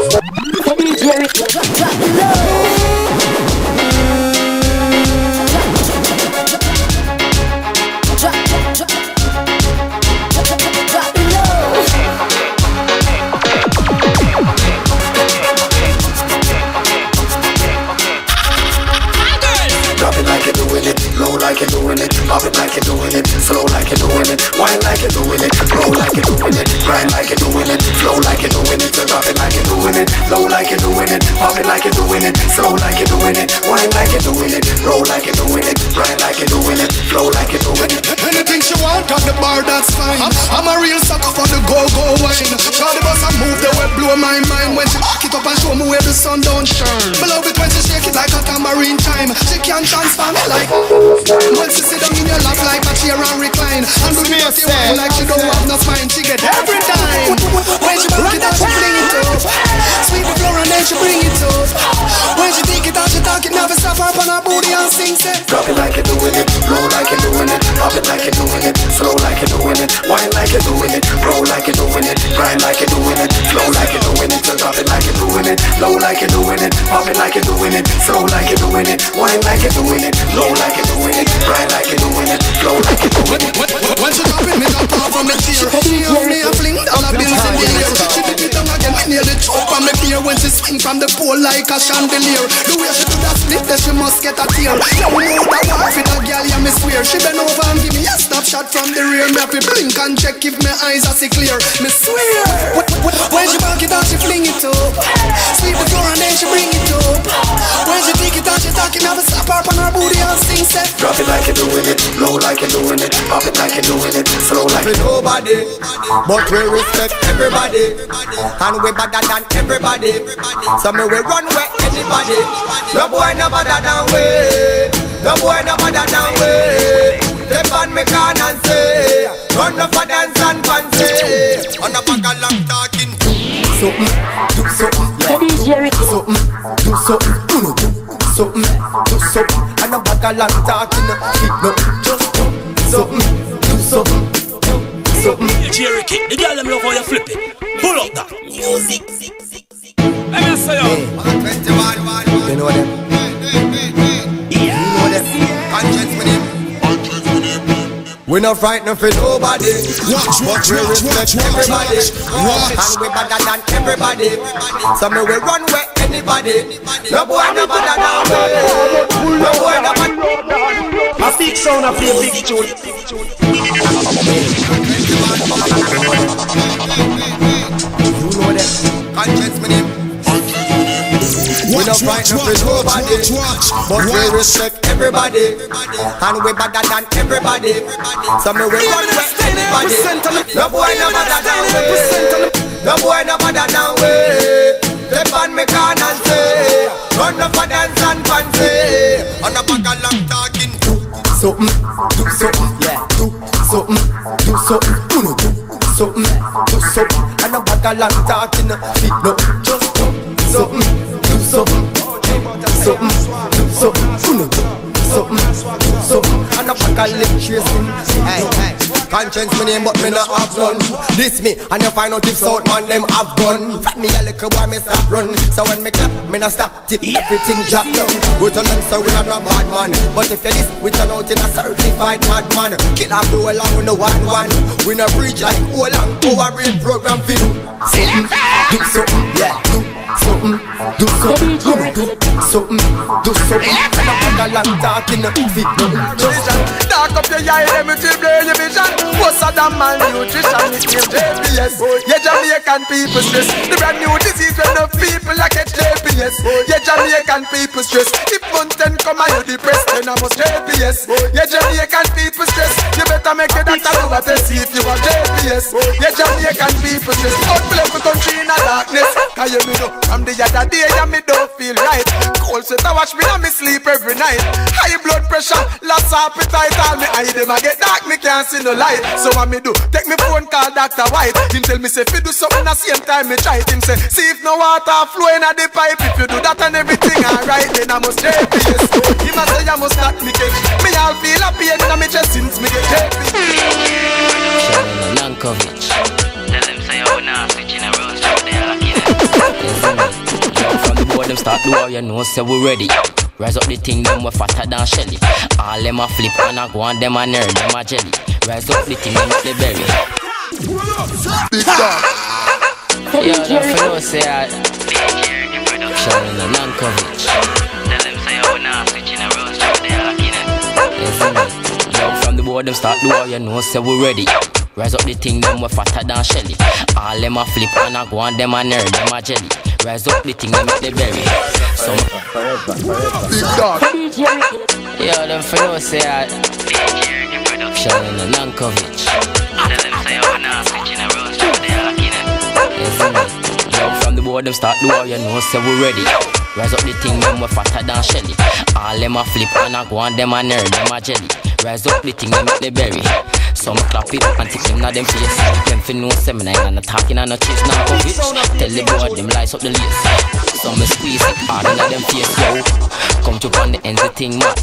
Low like you're doing it, pop it like you're doing it, slow like you're doing it, wine like you're doing it, roll like you're doing it, grind like you're doing it, flow like you're doing it. So drop it like you're doing it, low like you're doing it, pop it like you're doing it, slow like you're doing it, wine like you're doing it, roll like you're doing it, grind like you're doing it, flow like you're doing it. Anything she want at the bar, that's fine. I'm a real sucker for the go-go wine. Shawty boss, I move the way blow my mind when she back it up and show me where the sun don't shine. Me love it when she shake it like a tambourine time. She can't transfer me like. When she sit down in your lap like a chair and recline, and do me a say like she don't have no spine. She get every time. When she back it up, she fling it up. Sweep the floor and then she bring it up. When she take it out, she talk it, never stop up on her booty and sing say. Drop it like you're doing it, roll like you're doing it, pop it like you're doing it, slow like you're doing it, wine like you're doing it, roll like you're doing it, grind like you're doing it, flow like you're doing it. So drop it like you're doing it, low like you're doing it, pop it like you're doing it, slow like you're doing it, wine like you're doing it, low like you're doing it, grind like you're doing it, flow like you're doing it. When she drop it, me jump off from the chair. She hear me and fling dollar bills in the air. She dip it down again, me near the choke on me beer. When she swing from the pole like a chandelier. The way she do that split, then she must get a tear. Now we know that walk for that girl, yeah me swear. She bend over and give me a snap shot from the rear. Me have to blink and check if my eyes are see clear. Me swear. When she back it out, she fling it up. Sweep the floor and then she bring it up. When she take it out, she talking, have a slap up on her booty and sing set. Drop it like you're doing it, low like you're doing it, pop it like you're doing it, slow like you're nobody, but we respect everybody, and we better than everybody. So me we run where anybody. No boy no better than we, no boy no better than we. Step on me can and say, run up for dance and fancy. On the back of long talking, something, do something, yeah. Do something, do something, something, do something. And the back of long talking, no, just do something, do something, do something. Cherokee, the girl them love how you flip it. Pull up that music. Let me say you know them. You know them. Conscience with him. We not frightened for nobody. Watch, we respect everybody. And we better than everybody. So me we run where anybody. No boy no better than we. No boy no better. A big sound of a big tune. You know them. Conscience with him. We not frightened for nobody, but we respect everybody, and we better than everybody. So me we run with anybody. No boy no better than we. No boy no better than we. Step on me can and say, run up for dance and fancy. On the back of long talking, do something, yeah. Do something, do something, do something, do something. And a bag of long talking, fit no. Just do something, do something, something, do something, something. And a bag of lip tracing. Hey. Conscience me name but me not have none. This me and you find out if South man them have gun. Fat me a little boy me stop run. So when me clap me not stop till everything drop down. We tell them so we are not bad man. But if you this we turn out in a certified madman. Kill a blow along with no one. We no preach like all and our real program for you. Something, do something, yeah. Something, do something, something, do something. And a bag of long talking fit no. Just dark up your eye, let me till blur your vision. What's a damn malnutrition? It's named JPS. Yeah, Jamaican people stress. The brand new disease when the people like it JPS. Yeah, Jamaican people stress. If content come and you depressed, then I must JPS. Yeah, Jamaican people stress. You better make a doctor do what they see if you are JPS. Yeah, Jamaican people stress. Out play for country in a darkness. Cause you know, from the other day, yeah, me don't feel right. Cold sweat, I watch me and me sleep every night. High blood pressure, lost appetite. All me eye them I get dark, me can't see no light. So what me do? Take me phone, call Dr. White. Him tell me say if you do something at the same time me try it. Him say see if no water flowing at the pipe. If you do that and everything alright, then I must JPS. Him a say I must not me catch. Me all feel a pain in my chest since me get JPS. Sharon Nankovic. Tell them say oh now switching a road show they are lucky. From the board them start do all you know say we ready. Rise up the thing, them we fatter than Shelly. All them a flip and a go on, them a nerd, them a jelly. Rise up the thing, them the berry. Big dog. Yo, them fellow say I Sharon Nankovic. Tell them say oh now switching a road show they are lucky. Yo, from the board them start do all you know say we ready. Rise up the thing, them we fatter than Shelly. All them a flip and a go on, them a nerd, them a jelly. Rise up the thing, them the berry. So Big dog. yo, them fellow say I Sharon Nankovic. Tell them say oh now switching a road show they are lucky. Yo, from the board them start do all you know say we ready. Rise up the thing, them we fatter than Shelly. All them a flip and a go on, them a nerd, them a jelly. Rise up the thing, them the berry. So me clap it and tick them na them face. Them fi know seminar and a talking and a chase Nankovic. Tell the boy them lights up the lace. So me squeeze it hard in them face, yo. Come to on the ends the thing mad.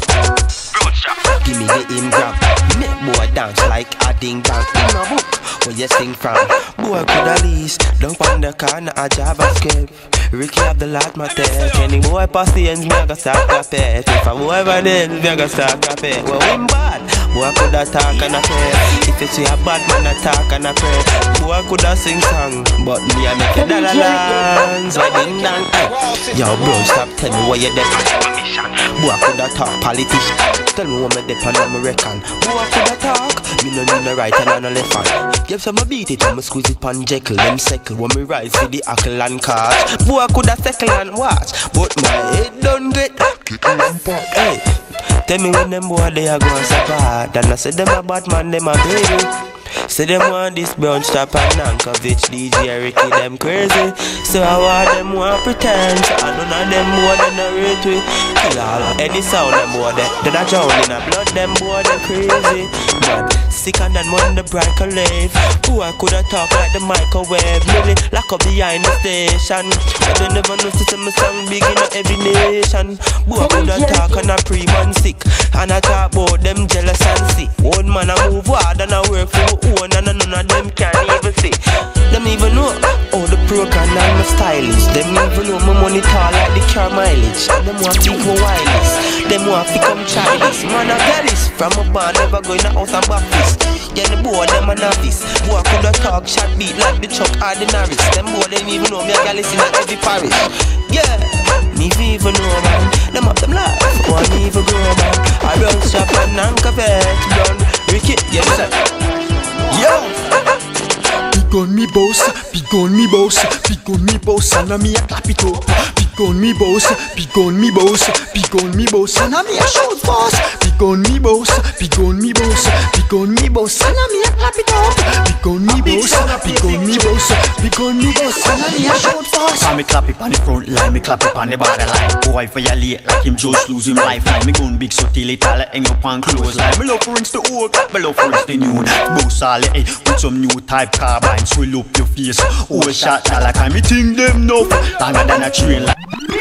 Give me the in grab. Make boy dance like a ding dong. In a book where you sing from. Boy could at least don't on the corner a JavaScript. Ricky have the lot my tech. Any boy pass the ends, me a go start a pet. If a boy by the ends, me a go start a pet. Well, him bad. Boy could a talk and a pray. If you see a bad man a talk and a pray. Boy could a sing song, but me a make a dollar dance. Why ding dong? Yo bro, stop tell me why you dead. Boy could a talk politician. Tell me what me dep on my reckon. Boy could a talk. Me no need no right and no left hand. Give some a beat it and me squeeze it pan Jekyll. Them cycle when me rise for the ackle and cart. Boy could a cycle and watch, but my head don't get kicking and pop. Hey, tell me when them boy they are going so bad. And I say them a bad man, them a baby. Say them want this brown strap and Nankovic, DJ Ricky, them crazy. So I want them want pretend. So I none of them boy they no rate we. Kill all any sound them boy they a drown in a blood. Them boy they crazy. But sicker than one the bright live. Who I coulda talk like the microwave. Really lock up behind the station. But they never know to say my song big in every nation. Who I coulda talk and a pre-man sick. And I talk about them jealous and sick. Old man I move hard and I work for own and none of them can't even see. Them even know all the program and my stylist. Them even know my money tall like the car mileage. Them want to go wireless. Them want to come childish. Man I get this from a bar never go in the house and Baptist. Yeah the boy them a novice. Boy coulda talk shot beat like the Chuck Ordinaries. Them boy them even know me a gal is in every parish. Yeah, me even know man. Them up them life. One even grow man. I run shop and Nankovic. Run Ricky, yes sir. Yo! Big on me boss, big on me boss, big on me boss, and me a clap it up. Big on me boss, big on me boss, big on me boss, and me a shoot boss. Big big on me boss, big on me boss, big on me boss, and I me a clap it up. Big on me boss, big on me boss, big on me boss, and I me a shout fast. So me clap it on the front line, me clap it on the borderline. Boy violate like him just lose him lifeline. Me gun big so till it all hang up on clothesline. Me love for rinse the old, me love for rinse the new. Boss all the with some new type carbine. Swell up your face, old shot dollar kind. Me think them enough, longer than a train line.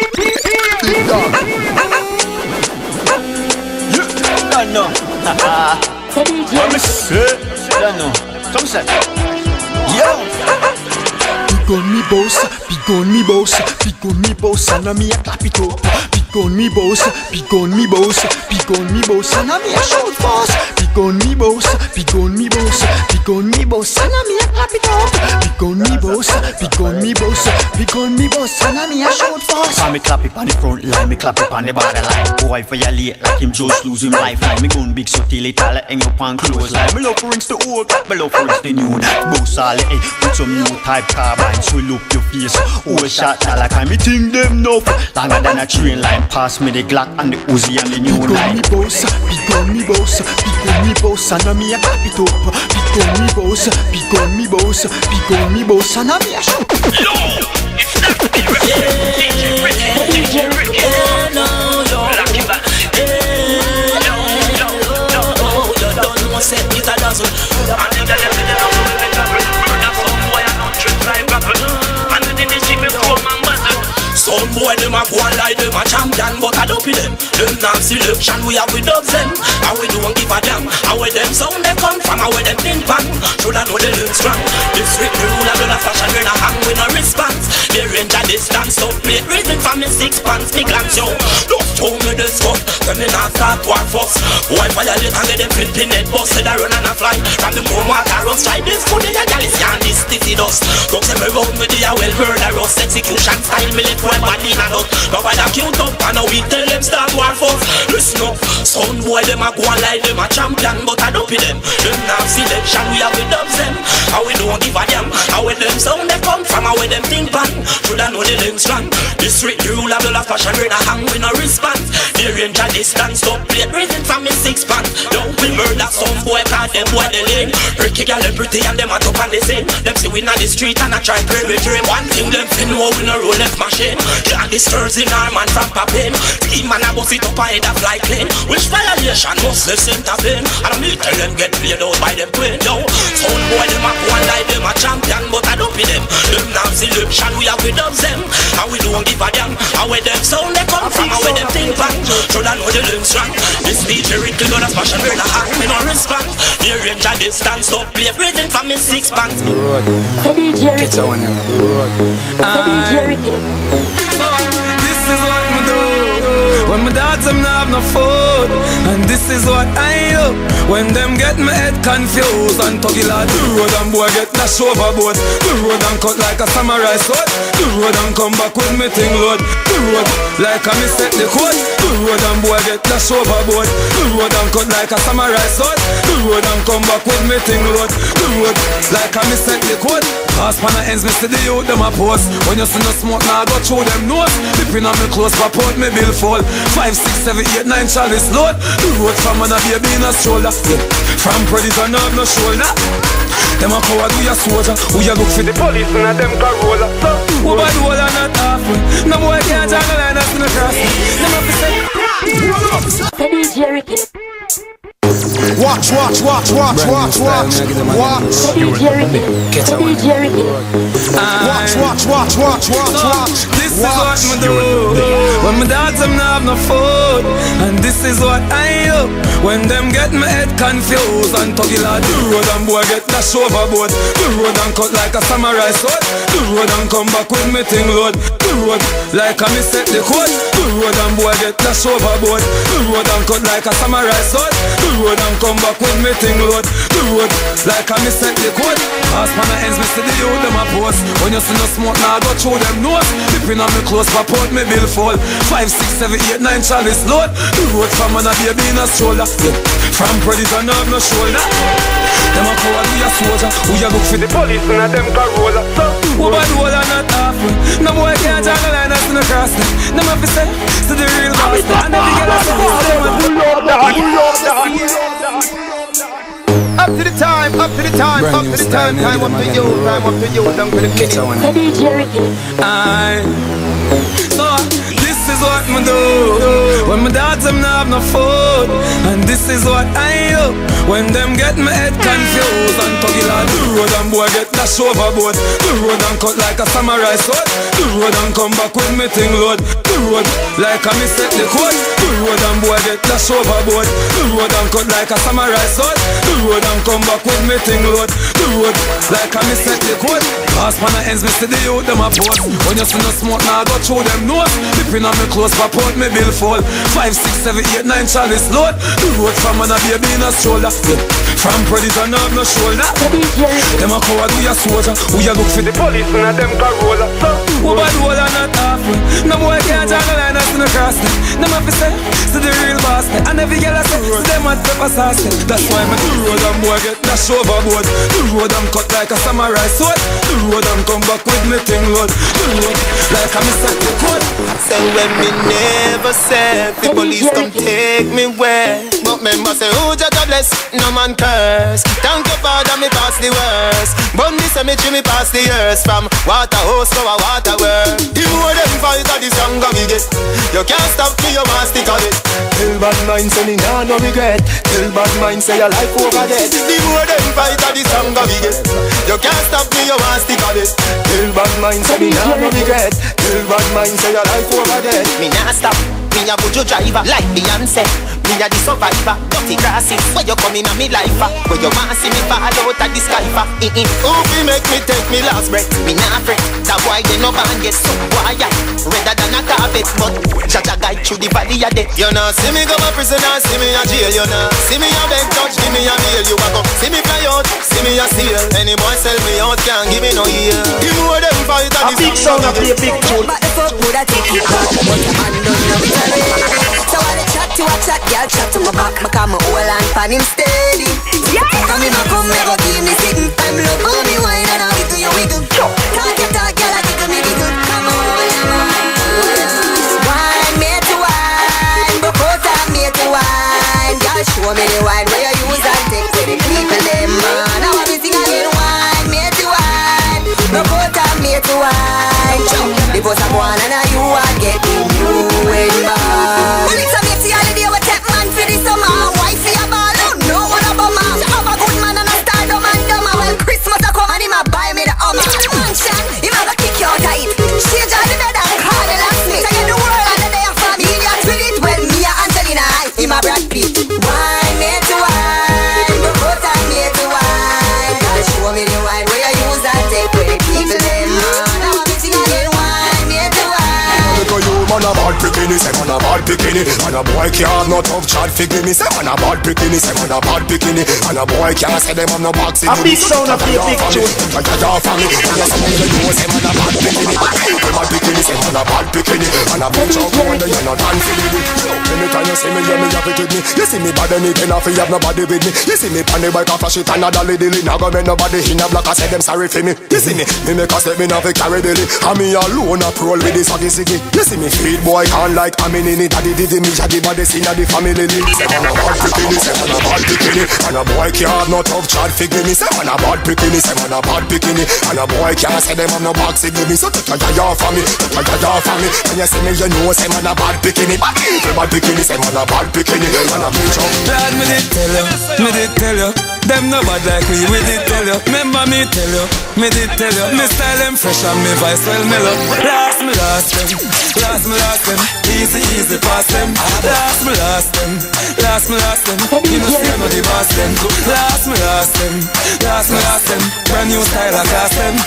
Don't know. What me say? Don't know. Some say. Yo. Big on me boss, big on me boss, big on me boss, and I me a clap it up. Big on me boss, big on me boss, big on me boss, and I me a shout fast. Big on me boss, big on me boss, big on me boss, and I me a clap it up. Big on me boss, big on me boss, big on me boss, and I me a shout fast. So me clap it on the front line, me clap it on the borderline. Boy violate like him just lose him lifeline. Me gun big so till it all hang up on clothesline. Me love for rinse the old, me love for rinse the new. Boss all the with some new type carbine. Swell up your face, old shot dollar kind. Me think them enough, longer than a train line. Pass me the Glock and the Uzi and the new line. Big on me boss, big on me boss, and I me a clap it up. Big on me boss, big on me boss, big on me boss, and I me a shout. Yo, it's not the DJ Ricky. Lucky back. You don't know say it a dazzle. And then the left in the house will make a break. That's some boy I don't trip like grapple. And then the street me throw my muzzle. Some boy them a go and lie, them a champion, but I don't be them. Them not selection, we have with dubs them. And we don't give a damn. And where them sound they come from, and where them pin pan. Should I know they learn strong. This strict rule of the fashion, when I hang with no response. They range a distance, so play reason for me 6 pants, me glance yo. Don't show me the scope, when me not start war fuss. Boy violate and get them flipping head bust. Said I run and a fly, from the more water rust. Try this food, they a gal is can't this titty dust. Don't say me round with the well murderous execution style, me let one body in a nut. Now I da cute up and now we tell them start war fuss. Listen up, son boy them a go and lie, them a champion, but I don't be them. Them not selection, we have with dubs them. And we don't give a damn. And where them sound they come from, and where them think pan. Should I know the link strong. This strict rule of the last fashion, when I hang with no response. The range a distance, so plate reason from me 6 pants. Don't we murder some boy, cause them boy they lame. Ricky girl them pretty and them a top and the same. Them see we in the street and I try play with dream. One thing them fin know we no roll left machine. Can't disturbs in our man from popping. Team man a bust it up and head a fly clean. Which violation must the center pain. And me tell them get played out by them queen. Yo, some boy them a go and lie, them a champion, but I don't be them. Them now selection, we have with dubs them. And we don't give a damn. And where them sound they come from, and where them think back. Should I know the link strong. This DJ Ricky gonna smash and burn a hand, me no respond. The range a distance, so play breathing for me 6 pants. DJ Ricky. DJ Ricky. This is what me do when my dogs them not have no food. And this is what I do when them get my head confused. And tuggy lad, the road and boy get dash overboard. The road and cut like a samurai sword. The road and come back with me thing load. The road like a me set the code. The road and boy get dash overboard. The road and cut like a samurai sword. The road and come back with me thing load. The road like a me set the code. Pass pan the ends, me see the youth them a pose. When you see no smoke, now I go through them nose. Dipping on me close, pop out me bill fall. 5, 6, 7, 8, 9 chalice load. The road from man a baby in a stroller. From predator no have no shoulder. Them a coward, we a soldier. We a look for the police and a them Corolla. So, who bad wall and not halfway. No boy can't jangle line us in the cross. Them a fi say DJ Ricky. Watch. This is what me do when my dogs them not have no food. And this is what I do when them get my head confused. And tuggy lad, the road and boy get dash overboard. The road and cut like a samurai sword. The road and come back with me thing load. The road like a me set the code. The road and boy get dash overboard. The road and cut like a samurai sword. The road and come back with me thing load. The road like a me set the code. Pass pan the ends, me see the youth them a post. When you see no smoke, now I go through them nose. Dipping on me close, pop out me bill fall. 5, 6, 7, 8, 9 chalice load. The road from man a baby in a stroller. From predator no have no shoulder. Them a coward, we a soldier. We a look for the police and a them Corolla. So, who bad wall and not halfway. No boy can't jangle line us in the cross. Them a fi say, so the real bastard. And every girl a say, up to the time, up to the time, time up to you, down to the kitchen. So this is what me do when my dogs them not have no food, and this is what I do when them get my head confused. And tuggy lad, the road and boy get dashed overboard. The road and cut like a samurai sword. The road and come back with me thing load. The road like a me set the code. The road and boy get dashed overboard. The road and cut like a samurai sword. The road and come back with me thing load. The road like a me set the code. Pass pan the ends, me see the youth them a pose. When you see no smoke, now I go through them nose. Dipping on me close, pop out me bill fall. 5, 6, 7, 8, 9 chalice load. The road from man a baby in a shoulder. From predator not have no shoulder. Them a coward, we a soldier. We a look for the police and a them Corolla. Who bad roll and not awful. No boy can't draw the line and see no cross them. Them have to say, see the real boss. And every girl I say, see them at pepper sauce. That's why me the road and boy get dashed overboard. The road and cut like a samurai sword. The road and come back with me thing load. The road like a me set the code. So when me never said the police come take me where, but member say who just bless, no man curse. Thank you Father me pass the worst. But me cemetery me pass the years. From water hose to a water world. The more them fight the stronger we get. You can't stop me, you must stick on it. Tell bad mind say me nah no regret. Tell bad mind say your life over dead. The more them fight the stronger we get. You can't stop me, you must stick on it. Tell bad mind say me nah no regret. Tell bad mind say your life over dead. Me nah stop. Me a buju driver like Beyonce. Me a the survivor. Dirty grasses where you come in a me life. Where you want see me fall out of the sky. Who fi make me take me last breath? Me nah fret. That boy they no man get so quiet. Redder than a carpet, but Jaja guide through the valley of death. You know see me go a prison or see me a jail. You know see me a beg touch, give me a meal. You a go see me fly out, see me a steal. Any boy sell me out can't give me no ear. The more them fight a big sound, a big tune. But the fuck would I take it back? But the man don't know me. So I chat to a chat, girl chat to my back. My come my whole and pan him steady. Yeah, come in my come, never give me sitting. I'm love for me wine and I wiggle you wiggle. Talk your talk, girl I wiggle me wiggle. Come on, wine me to wine, but both of me to wine. Girl show me the wine where you use and take to the people them man. Now I'm missing again wine me to wine, but both of me to wine. The boss of one and you are getting you in back. Well, it's a mixy holiday we take man for the summer. Wife for your ball, no one about man. I'm a good man and a star dumb and dumb. When Christmas a come and him a buy me the Hummer. Mansion, him a go kick you out of it. Change all the bed and call the last me. Tell you the world and the day of family. Idiot with it. Well, me a Angelina, him a Brad Pitt. Wine me to wine, but both of me to wine. God show me the wine where you use and take with the people them man. Now I'm mixing again wine me to wine. Man a bad bikini, say man a bad bikini. And a boy can't have no tough chat figure me. Say man a bad bikini, say man a bad bikini. And a boy can't say them have no boxing. A big sound of the big tune. Jaja for me. And a sound you know say man a bad bikini. Bad bikini, say man a bad bikini. And a bunch of boy they not done for me. Anytime you see me, you me have it with me. You see me bad and me enough, you have nobody with me. You see me pan the bike and flash it and a dolly dilly. Now go make nobody in a block and say them sorry for me. You see me make a step me now fi carry belly. And me alone a roll with this saggy siggy. You see me feed boy can't like a in it. Daddy did me shaggy body scene of the family. Say man a bad bikini, say man a bad bikini. And a boy can't have no tough chat figure me. Say man a bad bikini, say man a bad bikini. And a boy can't say them have no boxing with me. So take a yaya for me, take a yaya for me. When you see me you know say man a bad bikini. Bad bikini, say man a bad bikini. And a bitch up. Lord, me did tell you, them no bad like we did tell you. Remember me tell you, me did tell you. Me style them fresh and me voice well mellow. Last them, easy pass them. Last them, you know see no the boss them. Last them, brand new style I cast them.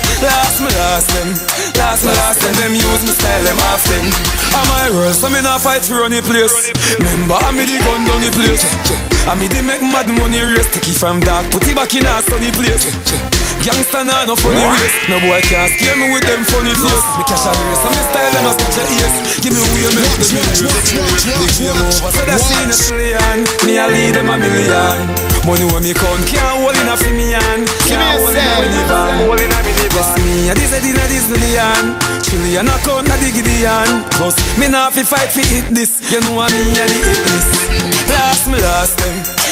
Last them use me style them often. I'm my world, so me not fight for any place. Remember, I me the gun down the place. I me the make mad money race. Take it from dark, put it back in a sunny place. Gangsta nah no funny race. No boy can't scare me with them funny face. Me cash a race, so me style them a catch a ace. Give me way, me the game over. So that's in a trillion. Me a lead them a million. Money when me count can't hold in a fi me hand. Can't hold in a minivan. Bless me a this million. Trillion a count na the Gideon. Plus me nah fi fight fi hit this. You know me a the hit list. Last them.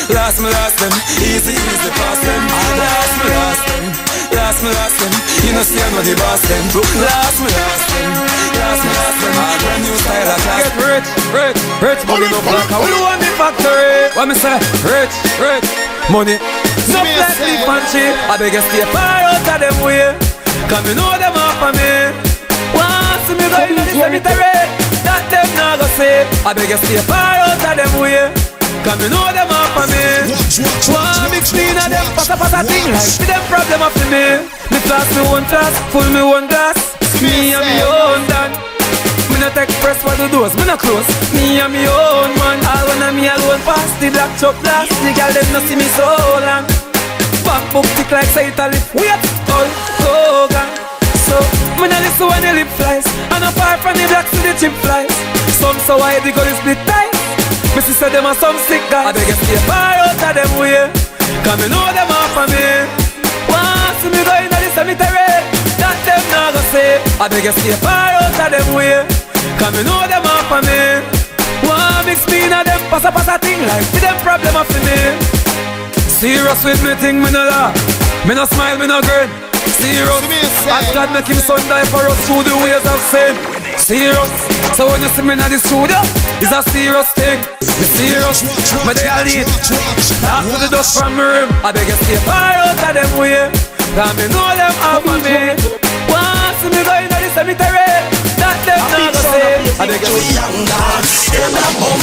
Last them, easy pass them. Last them, you know see I know the boss them. Last them, brand new style of class. Get rich, money no black. I will want the factory. What me say? Rich, money. No flat leaf and cheap. I beg you stay far out of them way. Cause me know them off of me. Once me go in the cemetery, that them not go save. I beg you stay far out of them way. Cause me know them off of me. One mix me in a them pata thing like see them problem of me. Me class me one class, full me one glass. Me and me own done. Me no take press for the doors, me no close. Me and me own man. All when I me alone pass the black chop last. The girl them no see me so long. Back book tick like say Italy. Wait, all Hogan. So me no listen when the lip flies. And apart from the black to the chip flies. Some so wide the gun is split tight. Me sister them are some sick guys. I beg you stay far out of them way. Cause me know them off of me. Once me go in the cemetery, that them not go save. I beg you stay far out of them way. Cause me know them off of me. One mix me in a them pasa thing like see them problem of me. Serious with me thing me no laugh. Me no smile, me no grin. Serious, as God make him son die for us through the ways of sin. Serious, so when you see me in the studio, it's a serious thing. Me serious, me they a lead. After the dust from my room, I beg you stay far out of them way. Cause me know them off of me. Once me go in the cemetery, that them not go save. I beg you stay far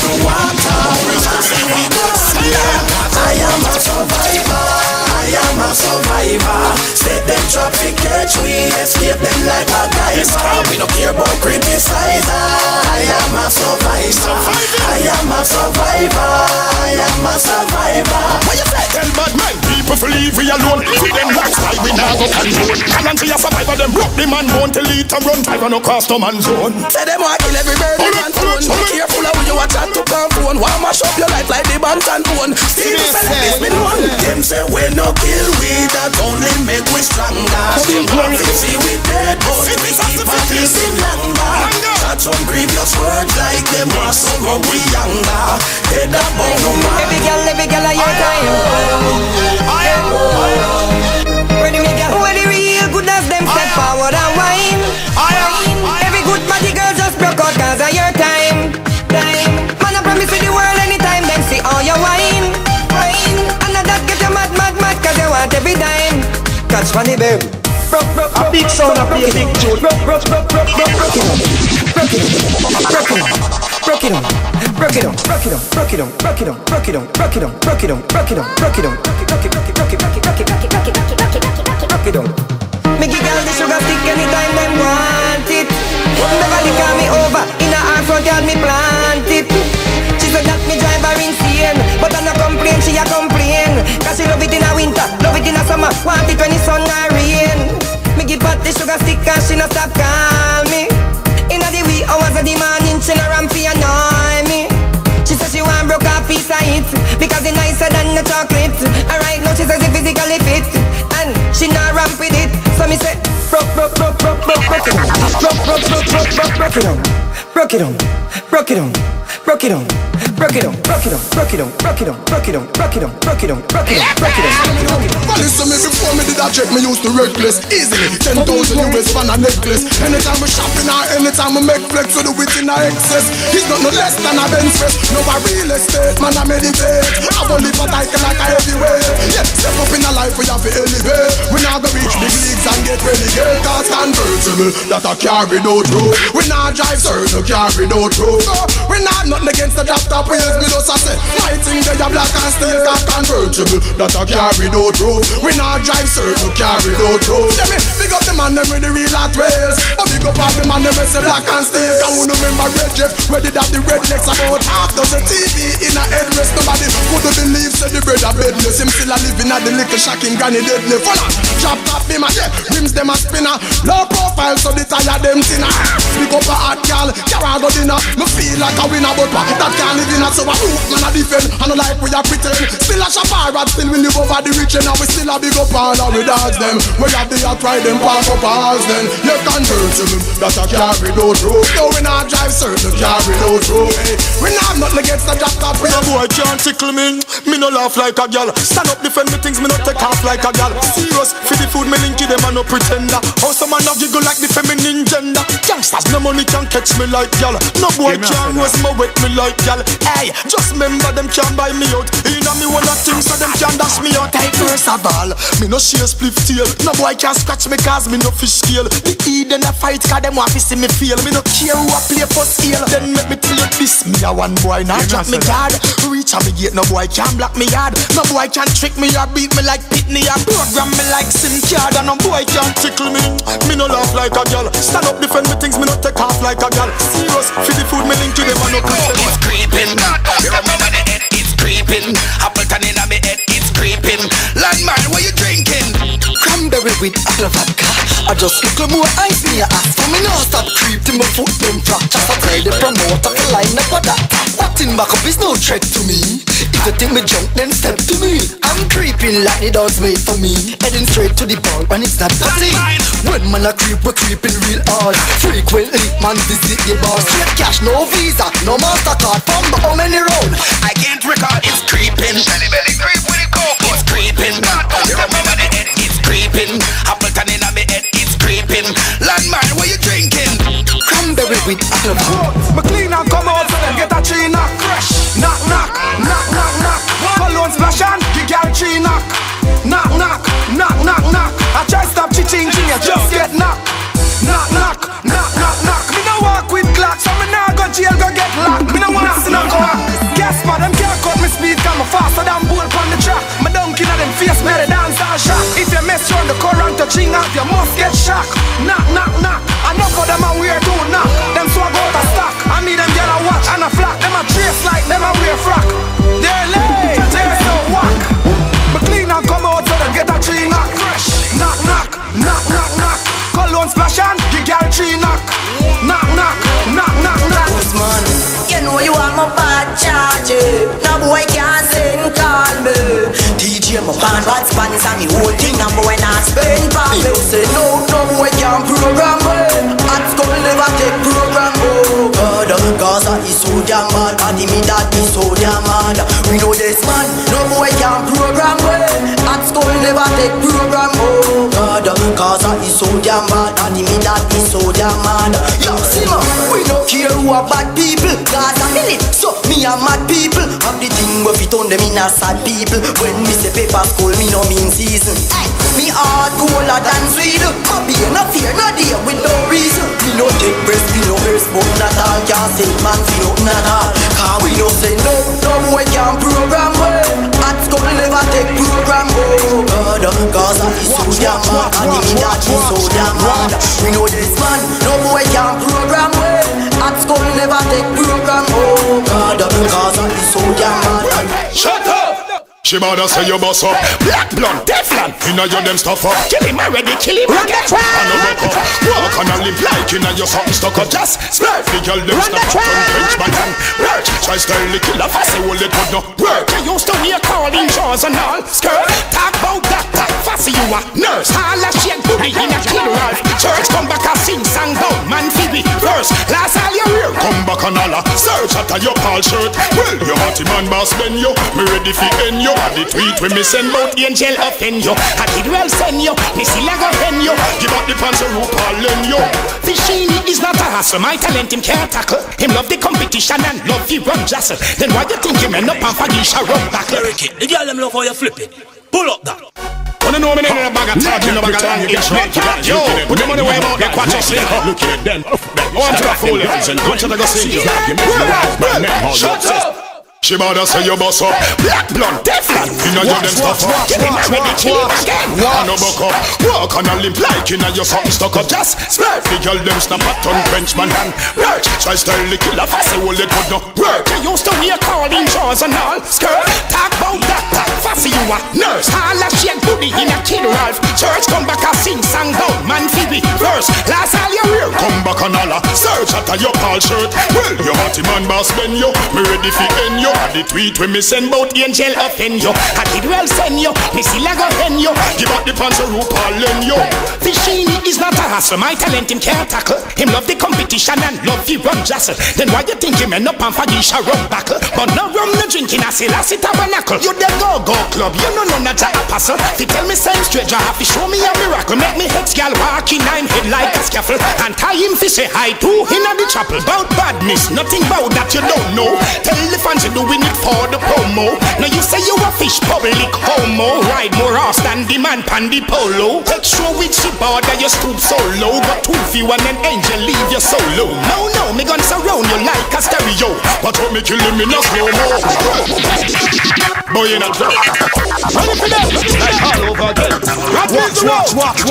I am a survivor. I am a survivor. Set them traffic, catch we escape them like a guy. We don't care about criticizer. I am a survivor. I am a survivor. I am a survivor. What you say? Tell bad man, people to leave we alone. We them last time we now go control. And see a survivor, them broke the man bone till eat and run. Driver no cost no man zone. Say them want kill every bird in man phone. Careful of who you watch and to come phone. Why mash up your life like the Bantan bone? Still select this me known. Them say we no kill we, that only make we stronger. Them want to see we dead, but we keep on living longer. That's some grievous words like them want so long we younger. Head up on no man. Every girl I hear crying. Where the real good as them step forward and whine. Every good body girl just broke out cause of your time. Man I promise you the world anytime them see all your wine. And that get you mad cause you want every dime. Catch funny babe. A big sound of a big tune. Me give girl the sugar stick anytime them want it. Beverly call me over, in her front yard me plant it. She said that me drive her insane, but I no complain, she a complain. Cause she love it in a winter, love it in a summer, want it when the sun a rain. Me give her the sugar stick and she no stop call me. In the wee hours of the morning, she no rampy annoy me. She said she want broke a piece of it, because it's nicer than the chocolate. And right now she says she physically fit, and she not ramp with it. So me say, broke it down, Listen me before me did that check, me used to reckless easily. 10,000 US fan a necklace. Anytime we shopping or anytime we make flex, we do it in a excess. It's not no less than a Benz fest. No a real estate, man I meditate. I won't live a title like a heavyweight. Yeah, step up in a life we have to elevate. We now go reach big leagues and get relegate. Cause convertible that I carry no through. We now drive certain carry no through. We not nothing against the drop top wheels. Me just a say, my thing they are black and steel. Cause convertible that I carry no through. We now drive certain carry no through. Yeah me, big up the man them with the real hot wheels. But big up all the man them with the black and steel. Cause who remember Red Jeff, where did that the rednecks about half dozen TV in a headrest. Nobody could believe said the brother bedless. Him still a living at the little shocking granny deadly. Follow, chop top him a yeah, rims them a spinner. Low profile so the tire them thinner. Pick up a hot gal, carry go dinner. Me feel like a winner but that can't live beginner, so I hope man a defend. I no like we a pretend. Still a shop hard, still we live over the rich, and we still a big up all our dogs them. We have the hot ride them park up ours then. You can turn to them that a carry those road. No, we not drive certain carry those road. We not have nothing against the drop top. No boy can't tickle me. Me no laugh like a gal. Stand up defend me things, me no take off like a gal. Serious for the food, me linky them and no pretender. How some man a giggle like the feminine gender. Youngsters no money can catch me like gal. No boy can't was my wet me like gal. Hey, just remember them can't buy me out. Inna me one of things so them can't dash me out. Hey, first of all, me no share split tail. No boy can't scratch me cause me no fish scale. The Eden a fight cause them want to see me fail. Me no care who a play for scale. Then make me tell you this, me a one boy not drop me guard. Reach a me gate, no boy can't block me yard. No boy can't trick me or beat me like Pitney or program me like SIM card. And no boy can't tickle me. Me no laugh like a gal. Stand up defend me things, me no take off like a gal. Serious for the food, me link to them and no pretend. It's creeping. You remember the head, it's creeping. Appleton in my head, it's creeping. Landmine, what you drinking? Cranberry with apple vodka. I just look more ice in your ass. For me now stop creeping my foot them fracture. I tell the promoter to line up for that. What in back up is no threat to me. If you think me junk, then step to me. I'm creeping like the dogs made for me. Heading straight to the ball when it's not party. When man a creep, we're creeping real hard. Frequently, man visit the bar. Straight cash, no visa, no MasterCard. From how many round? I can't recall, it's creeping. Belly belly creep with the coke. It's creeping. You remember the head, it's creeping. Appleton in my head, it's creeping. Landmine, what you drinking? Cranberry with apple vodka. Me clean and come out so them get a tree knock. Knock, knock, knock, knock, knock. Cologne splash and you get a tree knock. Knock, knock, knock, knock, knock. I try stop ching ching, you just get knocked. Knock, knock, knock, knock, knock. Me no walk with clocks, so me nah go jail, go get locked. Me no wanna see no clock. Guess what, them can't cut me speed, cause me faster than bull on the track. Me dunking at them face, me the dance all shot. If you mess around the current to ching out, you must get shocked. Knock, knock, knock. Enough of them a wear do knock. Them swag out of stock. I need them get a watch and a flock. Them a trace like them a wear frock. They're late, they're so whack. Me clean and come out so them get a tree knock. Knock, knock, knock, knock, knock. Cologne splash and you get a tree knock. Knock, knock, knock, knock, knock. Man, you know you are my bad charge. No boy can't send call me. DJ my band bad sponsor me whole thing. No boy not spend for me. Say no boy can't program me. At school never take program. Oh God, cause I is so damn mad. And me that is so damn mad. We know this man, no boy can't program me. At school never take program. Oh God, cause I is so damn mad. And me that is so damn mad. Yo, see man, we don't care who are bad people. Cause I feel it, so me and mad people. Have the thing where we turn them in a sad people. When me say paper school, me no mean season. Ay, me hard cooler than sweet. I be no fear, no dear with no reason. Me no take breast, me no breast, but not all can't say man feel up not all. Cause we no say no boy can't program well. At school never take program. Oh God, cause I is so damn mad. And me that is so damn mad. We know this man, no boy can't program well. At school never take program. Oh God, cause I is so damn mad. Shut up! She mother say you boss up. Black blonde, Teflon. Inna your them stuff up. Kill him already, kill him again. And no walk up. Walk on and live like inna your something stuck up. Just splurge the girl them stuck up. From French man and work. Try style the killer fast. Say well it would not work. You used to wear calling jaws and all. Skirt. Talk about that. Fussy you a nurse. All a shake booty in a clean life. Church come back and sing song down. Man Phoebe verse. Last all you hear. Come back and holla. Search after your Paul shirt. Well your hottie man boss bend you. Me ready fi end you. The tweet when me send out angel offend you. I did well send you, me still a go pen you. Give up the pants and rope all lend you. Fishini is not a hustle, my talent him can't tackle. Him love the competition and love the run jostle. Then why you think him end up on Fagisha run back? Ricky, the girl them love how you flip it. Pull up that. Wanna know me in a bag of talk, in a bag of language. Yo, put them on the way about that quattro sing. Look at them. Go on to the full levels and go to the go sing. Shut up! She bother say you bust up. Black blood, Teflon. Inna your them stuff up. Get in ready, kill him again. I no buck up. Walk on a limp like inna your something stuck up. Just spread the girl them snap a ton Frenchman hand. Work, try style the killer fast. Hold it good no work. You used to wear calling jaws and all. Skirt, talk about that. Fast you a nurse. All a shake booty in a Kid Ralph. Church come back a sing song down. Man Phoebe verse. Last all you wear. Come back and holla. Search at your Paul shirt. Well, your hearty man boss bend you. Me ready fi end you. The tweet when me send bout angel offend you. I did well send you. Me still a go hen you. Give up the pants a rope all lend you. Fishini is not a hustle. My talent him can't tackle. Him love the competition and love the rum jostle. Then why you think him end up on Fagisha rum buckle? But no rum no drinking a Selassie tabernacle. You the go club. You know none of that apostle. They tell me same stranger have to show me a miracle. Make me head gal walk in I'm head like a scaffold. And tie him fi say hi to in the chapel. Bout badness, nothing bout that you don't know. Tell the fans you doing it for the promo. Now you say you a fish public homo. Ride more horse than the man pan the polo. Take show with she border you stoop so low. Got 2 feet and an angel leave you solo. No, me gonna surround you like a stereo. But what me kill him in a slow-mo. Boy in a drop. Ready for them, like all over again. Watch.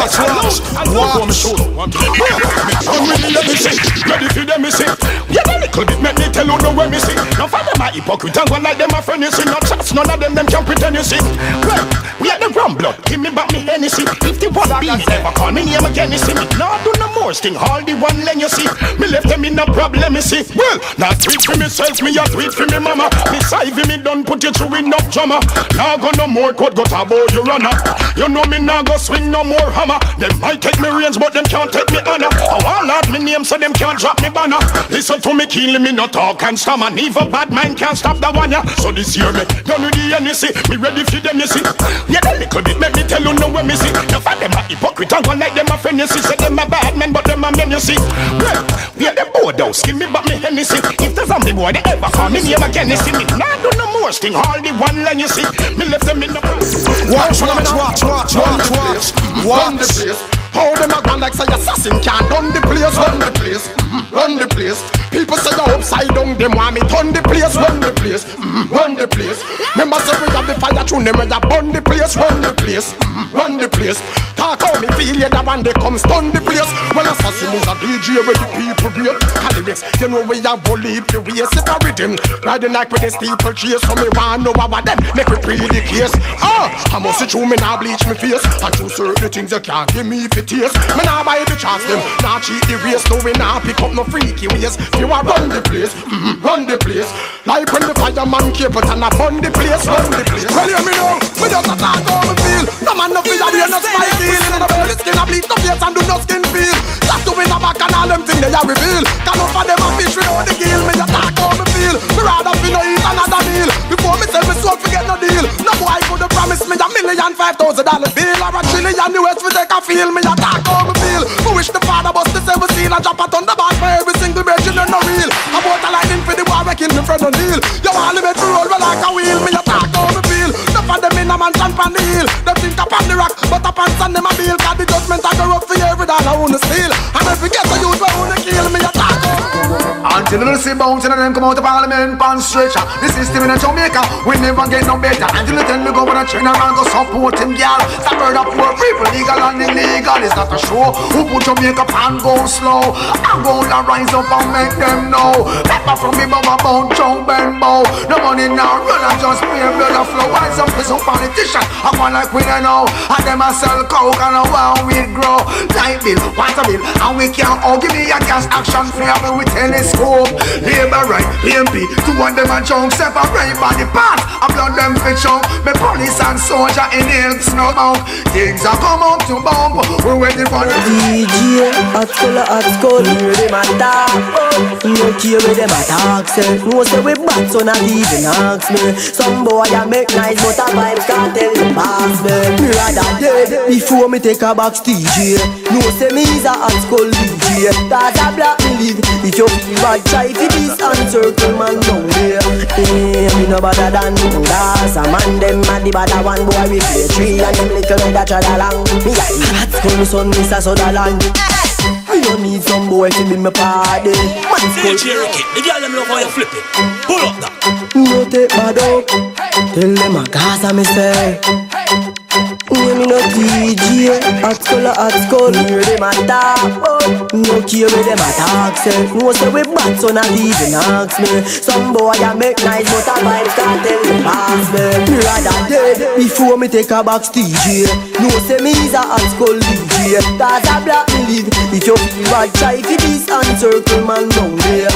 I'm really let me see. Ready for them me see. Yeah, the little bit make me tell you know where me see. Now for them a hypocrite and one like them a friend you see. Not chance, none of them can pretend you see. Well, we are the rum blood. Give me back me Hennessy. If the one be never call me name again you see me. Now do no more sting. All the one lane you see. Me left them in no problem you see. Well, not tweet for myself, me a tweet for me mama. Me side me done put you through enough drama. Now go no more code go tabo you runner. You know me now go swing no more hammer. Them might take me range but them can't take me honor. Oh, all out me name so them can't drop me banner. Listen to me kill me no talk and stammer. Neither bad mind can't stop that one ya. So this year me done with the NEC. Me ready for them you see. Yeah, the little bit make me tell you know where me see. Now for them a hypocrite and one like them a friend you see. Say them a bad man but them a men you see. Well, we are the board house. Give me back me Hennessy. If there's something boy they ever call me name again you see me. Now do no more sting. All the one line you see. Me left them in the watch. Run the place. How them a gone like say assassin can't run the place. Run the place. People say you're upside down. Them want me turn the place. Run the place. Remember say we have the fire through them. We have burn the place. Run the place. Talk how me feel you that one they come stun the place. Well assassin is a DJ where the people break. Lyrics, you know we have believe the way separate them. Riding like with the steeple chase. So me want know about them. Make me pre the case. I must see through me now bleach me face. And through certain things you can't give me for taste. Me now buy the chance them. Now cheat the race. No we now pick up no freaky ways. You are run the place. Like when the fireman keep it and I burn the place. Run the place. Well hear me now. Me just a talk how me feel. No man no feel we are not spy deal. In the belly skin a bleach no face and do no skin feel. Just to win a back and all them things they are reveal. Can no for them a fish without the gill. Me just talk how me feel. Me rather feel no eat another meal. Before me sell me soul forget no deal. No boy could promise me $1,500 bill or $1 trillion US for take a feel. Me a talk how me feel. Me wish the father bust the 7 seal and drop a ton the bag for every single virgin and no real. I bought a lightning for the war where kill me friend on deal. You want to make me roll like a wheel. Me a talk how me feel. Enough of them in a mansion pan the hill. Them think up on the rock but up on sand them a bill. Cause the judgment I go up for every dollar on the steal. And if you get the youth where wanna kill me a talk how me feel. Until we see bouncing and them come out of parliament pan stretcher. The system in Jamaica we never get no better. Until you tell me go with a trainer and go support him girl. Some murder poor people legal and illegal. It's not a show. Who put Jamaica pan go slow. I'm gonna rise up and make them know. Pepper from me mama bone jump and bow. No money now run and just pay blood of flow. Why some politician I want like we don't know. And them a sell coke and a wow we grow. Light bill, water bill and we can't all give me a gas action free me with telescope. Labor right, PMP, 2 of them a junk separate body parts. I blood them for chunk. Me police and soldier in the snow mount. Things are come up to bump. We're waiting for the DJ, hot skull, hear them a talk. No care with them a talk, say. No say we bad, so not even ask me. Some boy a make nice, but a vibe can't tell them pass me. Me rather dead before me take a box DJ. No say me is a hot skull DJ. Cause a black me live. If you feel bad, try for this and circle man down there. Me no better than that's a man them and the better one boy we play 3 and them little red that trad along. Me got the hot skull son Mr. Sutherland. Me Me don't need some boy to be my party. DJ Ricky, the girl them love how you flip it. Pull up that. No take bad up. Tell them a Gaza me say. Me no DJ, hot skull, hear them a talk. No care where them a talk, say. No say we bad, so not even ask me. Some boy a make nice, but a vibes can't tell me pass me. Me rather dead before me take a box DJ. No say me is a hot skull DJ. Cause a black me live. If you feel bad, try for this and circle man down there.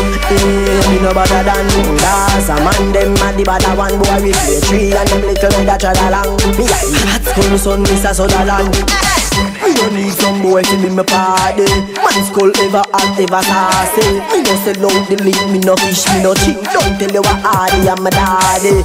Me no better than Gaza. Man them a the better one boy with play tree and them little that trad along. Me a hot skull son, Mr. Sutherland. Me don't need some boy to be my party. Man skull ever hot, ever saucy. Me no sell out the lead, me no fish, me no chink. Don't tell you what hardy I'm my daddy.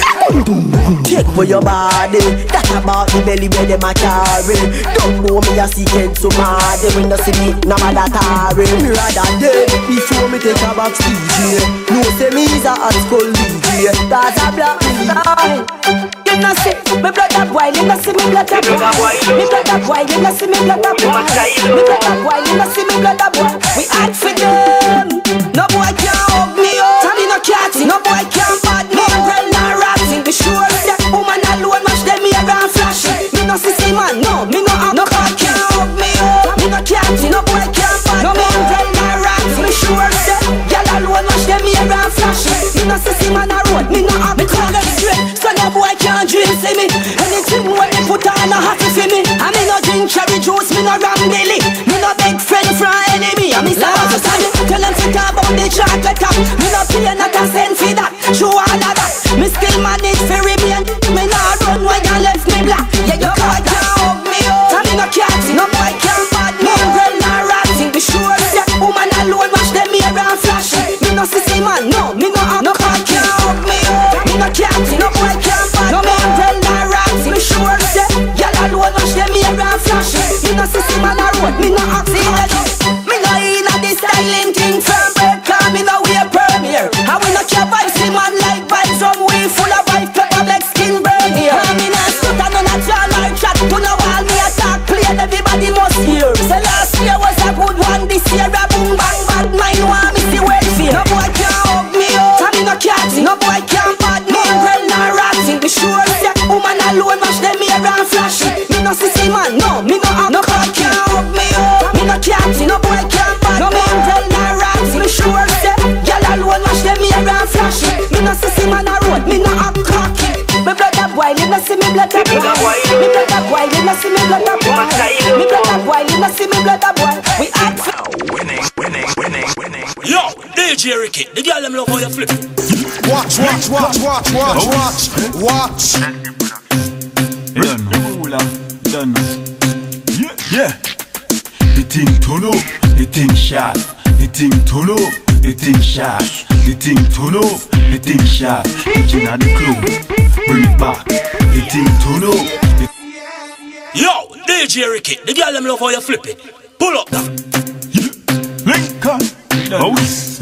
Take for your body. That's about the belly where them a carry. Don't know me a secret so mad. They will not see me, no matter tarry. Me rather dead before me take a box DJ. No say me is a hot skull DJ. That's a black me. You know see me blood a boil, you know see me blood a boil. Me blood a boil, you know see me blood a boil. Me blood a boil, you know see me blood a boil. We act for them. No boy can hug me up. Tell me no cat, no boy can bad me. Umbrella ratting, be sure that woman alone match them here and flash. Me no see man, no, me no have no boy can hug me up. Me no cat, no boy can bad me. No umbrella ratting, be sure that girl alone match them here and flash. Me no see man a road, me no have me call them straight. So no boy can dream see me. Anything when they put on a happy for me. I me no drink cherry juice, me no ram belly. Me no big friend from enemy. I me say tell them to talk about the chocolate top. Me no pay not a cent for that. Show all of that. Me still manage for remain. Me not run when you left me black. Yeah, you boy can't hug me up. Tell me no cat, no boy can't bad me. Umbrella ratting, be sure that woman alone watch them here and flash. Me no see man, no, me no have no boy can't hug me up. Me no cat, no boy can't bad me. Umbrella ratting, be sure that girl alone watch them here and flash. Me no see man a road, me no have see that. Me no inna this styling thing from birth, cause me no wear perm here. And we no care vibes, see man like vibes from we full of vibes, pepper black skin burn here. And me no stutter none of y'all or chat to no wall, me attack plain, everybody must hear. So last year was a good one, this year a boom bang bad mind want me see welfare. No boy can hug me up, and me no cat, no boy can bad me. Umbrella ratting, be sure that woman alone watch them here and flash. Me no see man, no, me no have no boy can hug me up. Me no cat, no boy can bad me. Umbrella ratting, be sure that girl alone watch them here and flash. Me no see man a road, me no have cocky. Me blood a boil, you no see me blood a boil. Me blood a boil, you no see me blood a boil. Me blood a boil, you no see me blood a boil. We act for winning. Yo, DJ Ricky, the girl them love how you flip it. Watch. Done. Yeah. The thing turn up, the thing shot. The thing turn up, the thing shot. The thing turn up, the thing shot. Engine at the club, bring it back. The thing turn up. Yo, DJ Ricky, the girl them love how you flip it. Pull up that. Lincoln, house.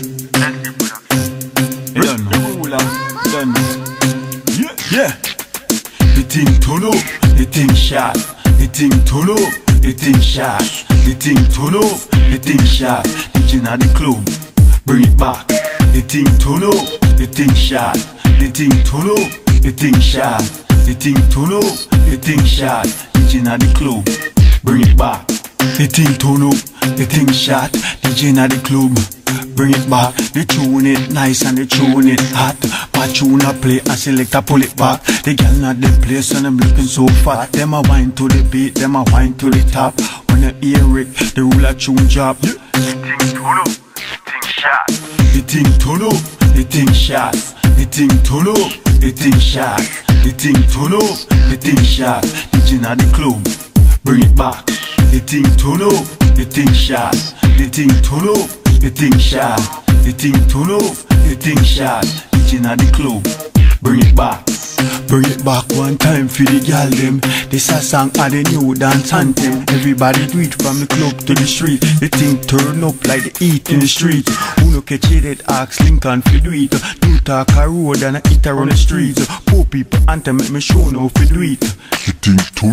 Done. Yeah. The thing turn up, the thing shot. The thing turn up, the thing shot. The thing turn up, the thing shot. Engine at the club, bring it back. The thing turn up, the thing shot. The thing turn up, the thing shot. The thing turn up, the thing shot. Engine at the club, bring it back. The thing turn up, the thing shot. DJ at the club, bring it back. They tune it nice and they tune it hot. My tune a play and select a pull it back. The girl not the place and I'm looking so fat. Them a wine to the beat, them a wine to the top. When you hear it, the ruler tune drop. The thing turn up, the thing shot. The thing turn up, the thing shot. The thing turn up, the thing shot. The thing turn up, the thing shot. DJ at the club, bring it back. The thing turn up, the thing shot. The thing turn up, the thing shot. The thing turn up, the thing shot. DJ at the club, bring it back. Bring it back one time for the girl them. This a song of the new dance anthem. Everybody do it from the club to the street. The thing turn up like the heat in the street. Who no catch it, ask Lincoln for do it. Do talk a road and a hit around the streets. Poor people anthem make me show no for do it. The thing turn up,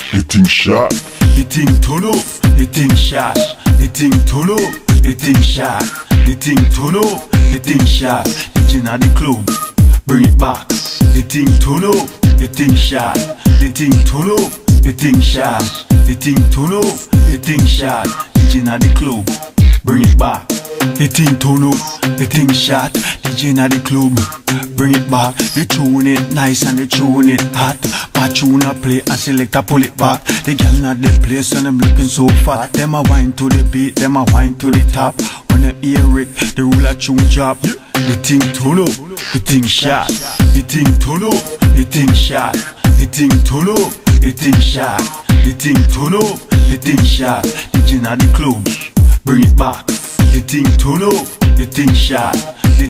the thing shot. The thing turn up, the thing shot. The thing turn up, the thing shot. The thing turn up, the thing shot. The inna the club, bring it back. The thing turn up, the thing shot. The thing turn up, the thing shot. The thing turn up, the thing shot. The inna the club, bring it back. The thing turn up, the thing shot. DJ inna the club, bring it back. They tune it nice and they tune it hot. My tune a play and selector pull it back. The girl not the place and them looking so fat. Them a wine to the beat, them a wine to the top. When they hear it, the ruler tune drop. The thing turn up, the thing shot. The thing turn up, the thing shot. The thing turn up, the thing shot. The thing turn up, the thing shot. DJ inna the club, bring it back. The thing turn up, the thing shot.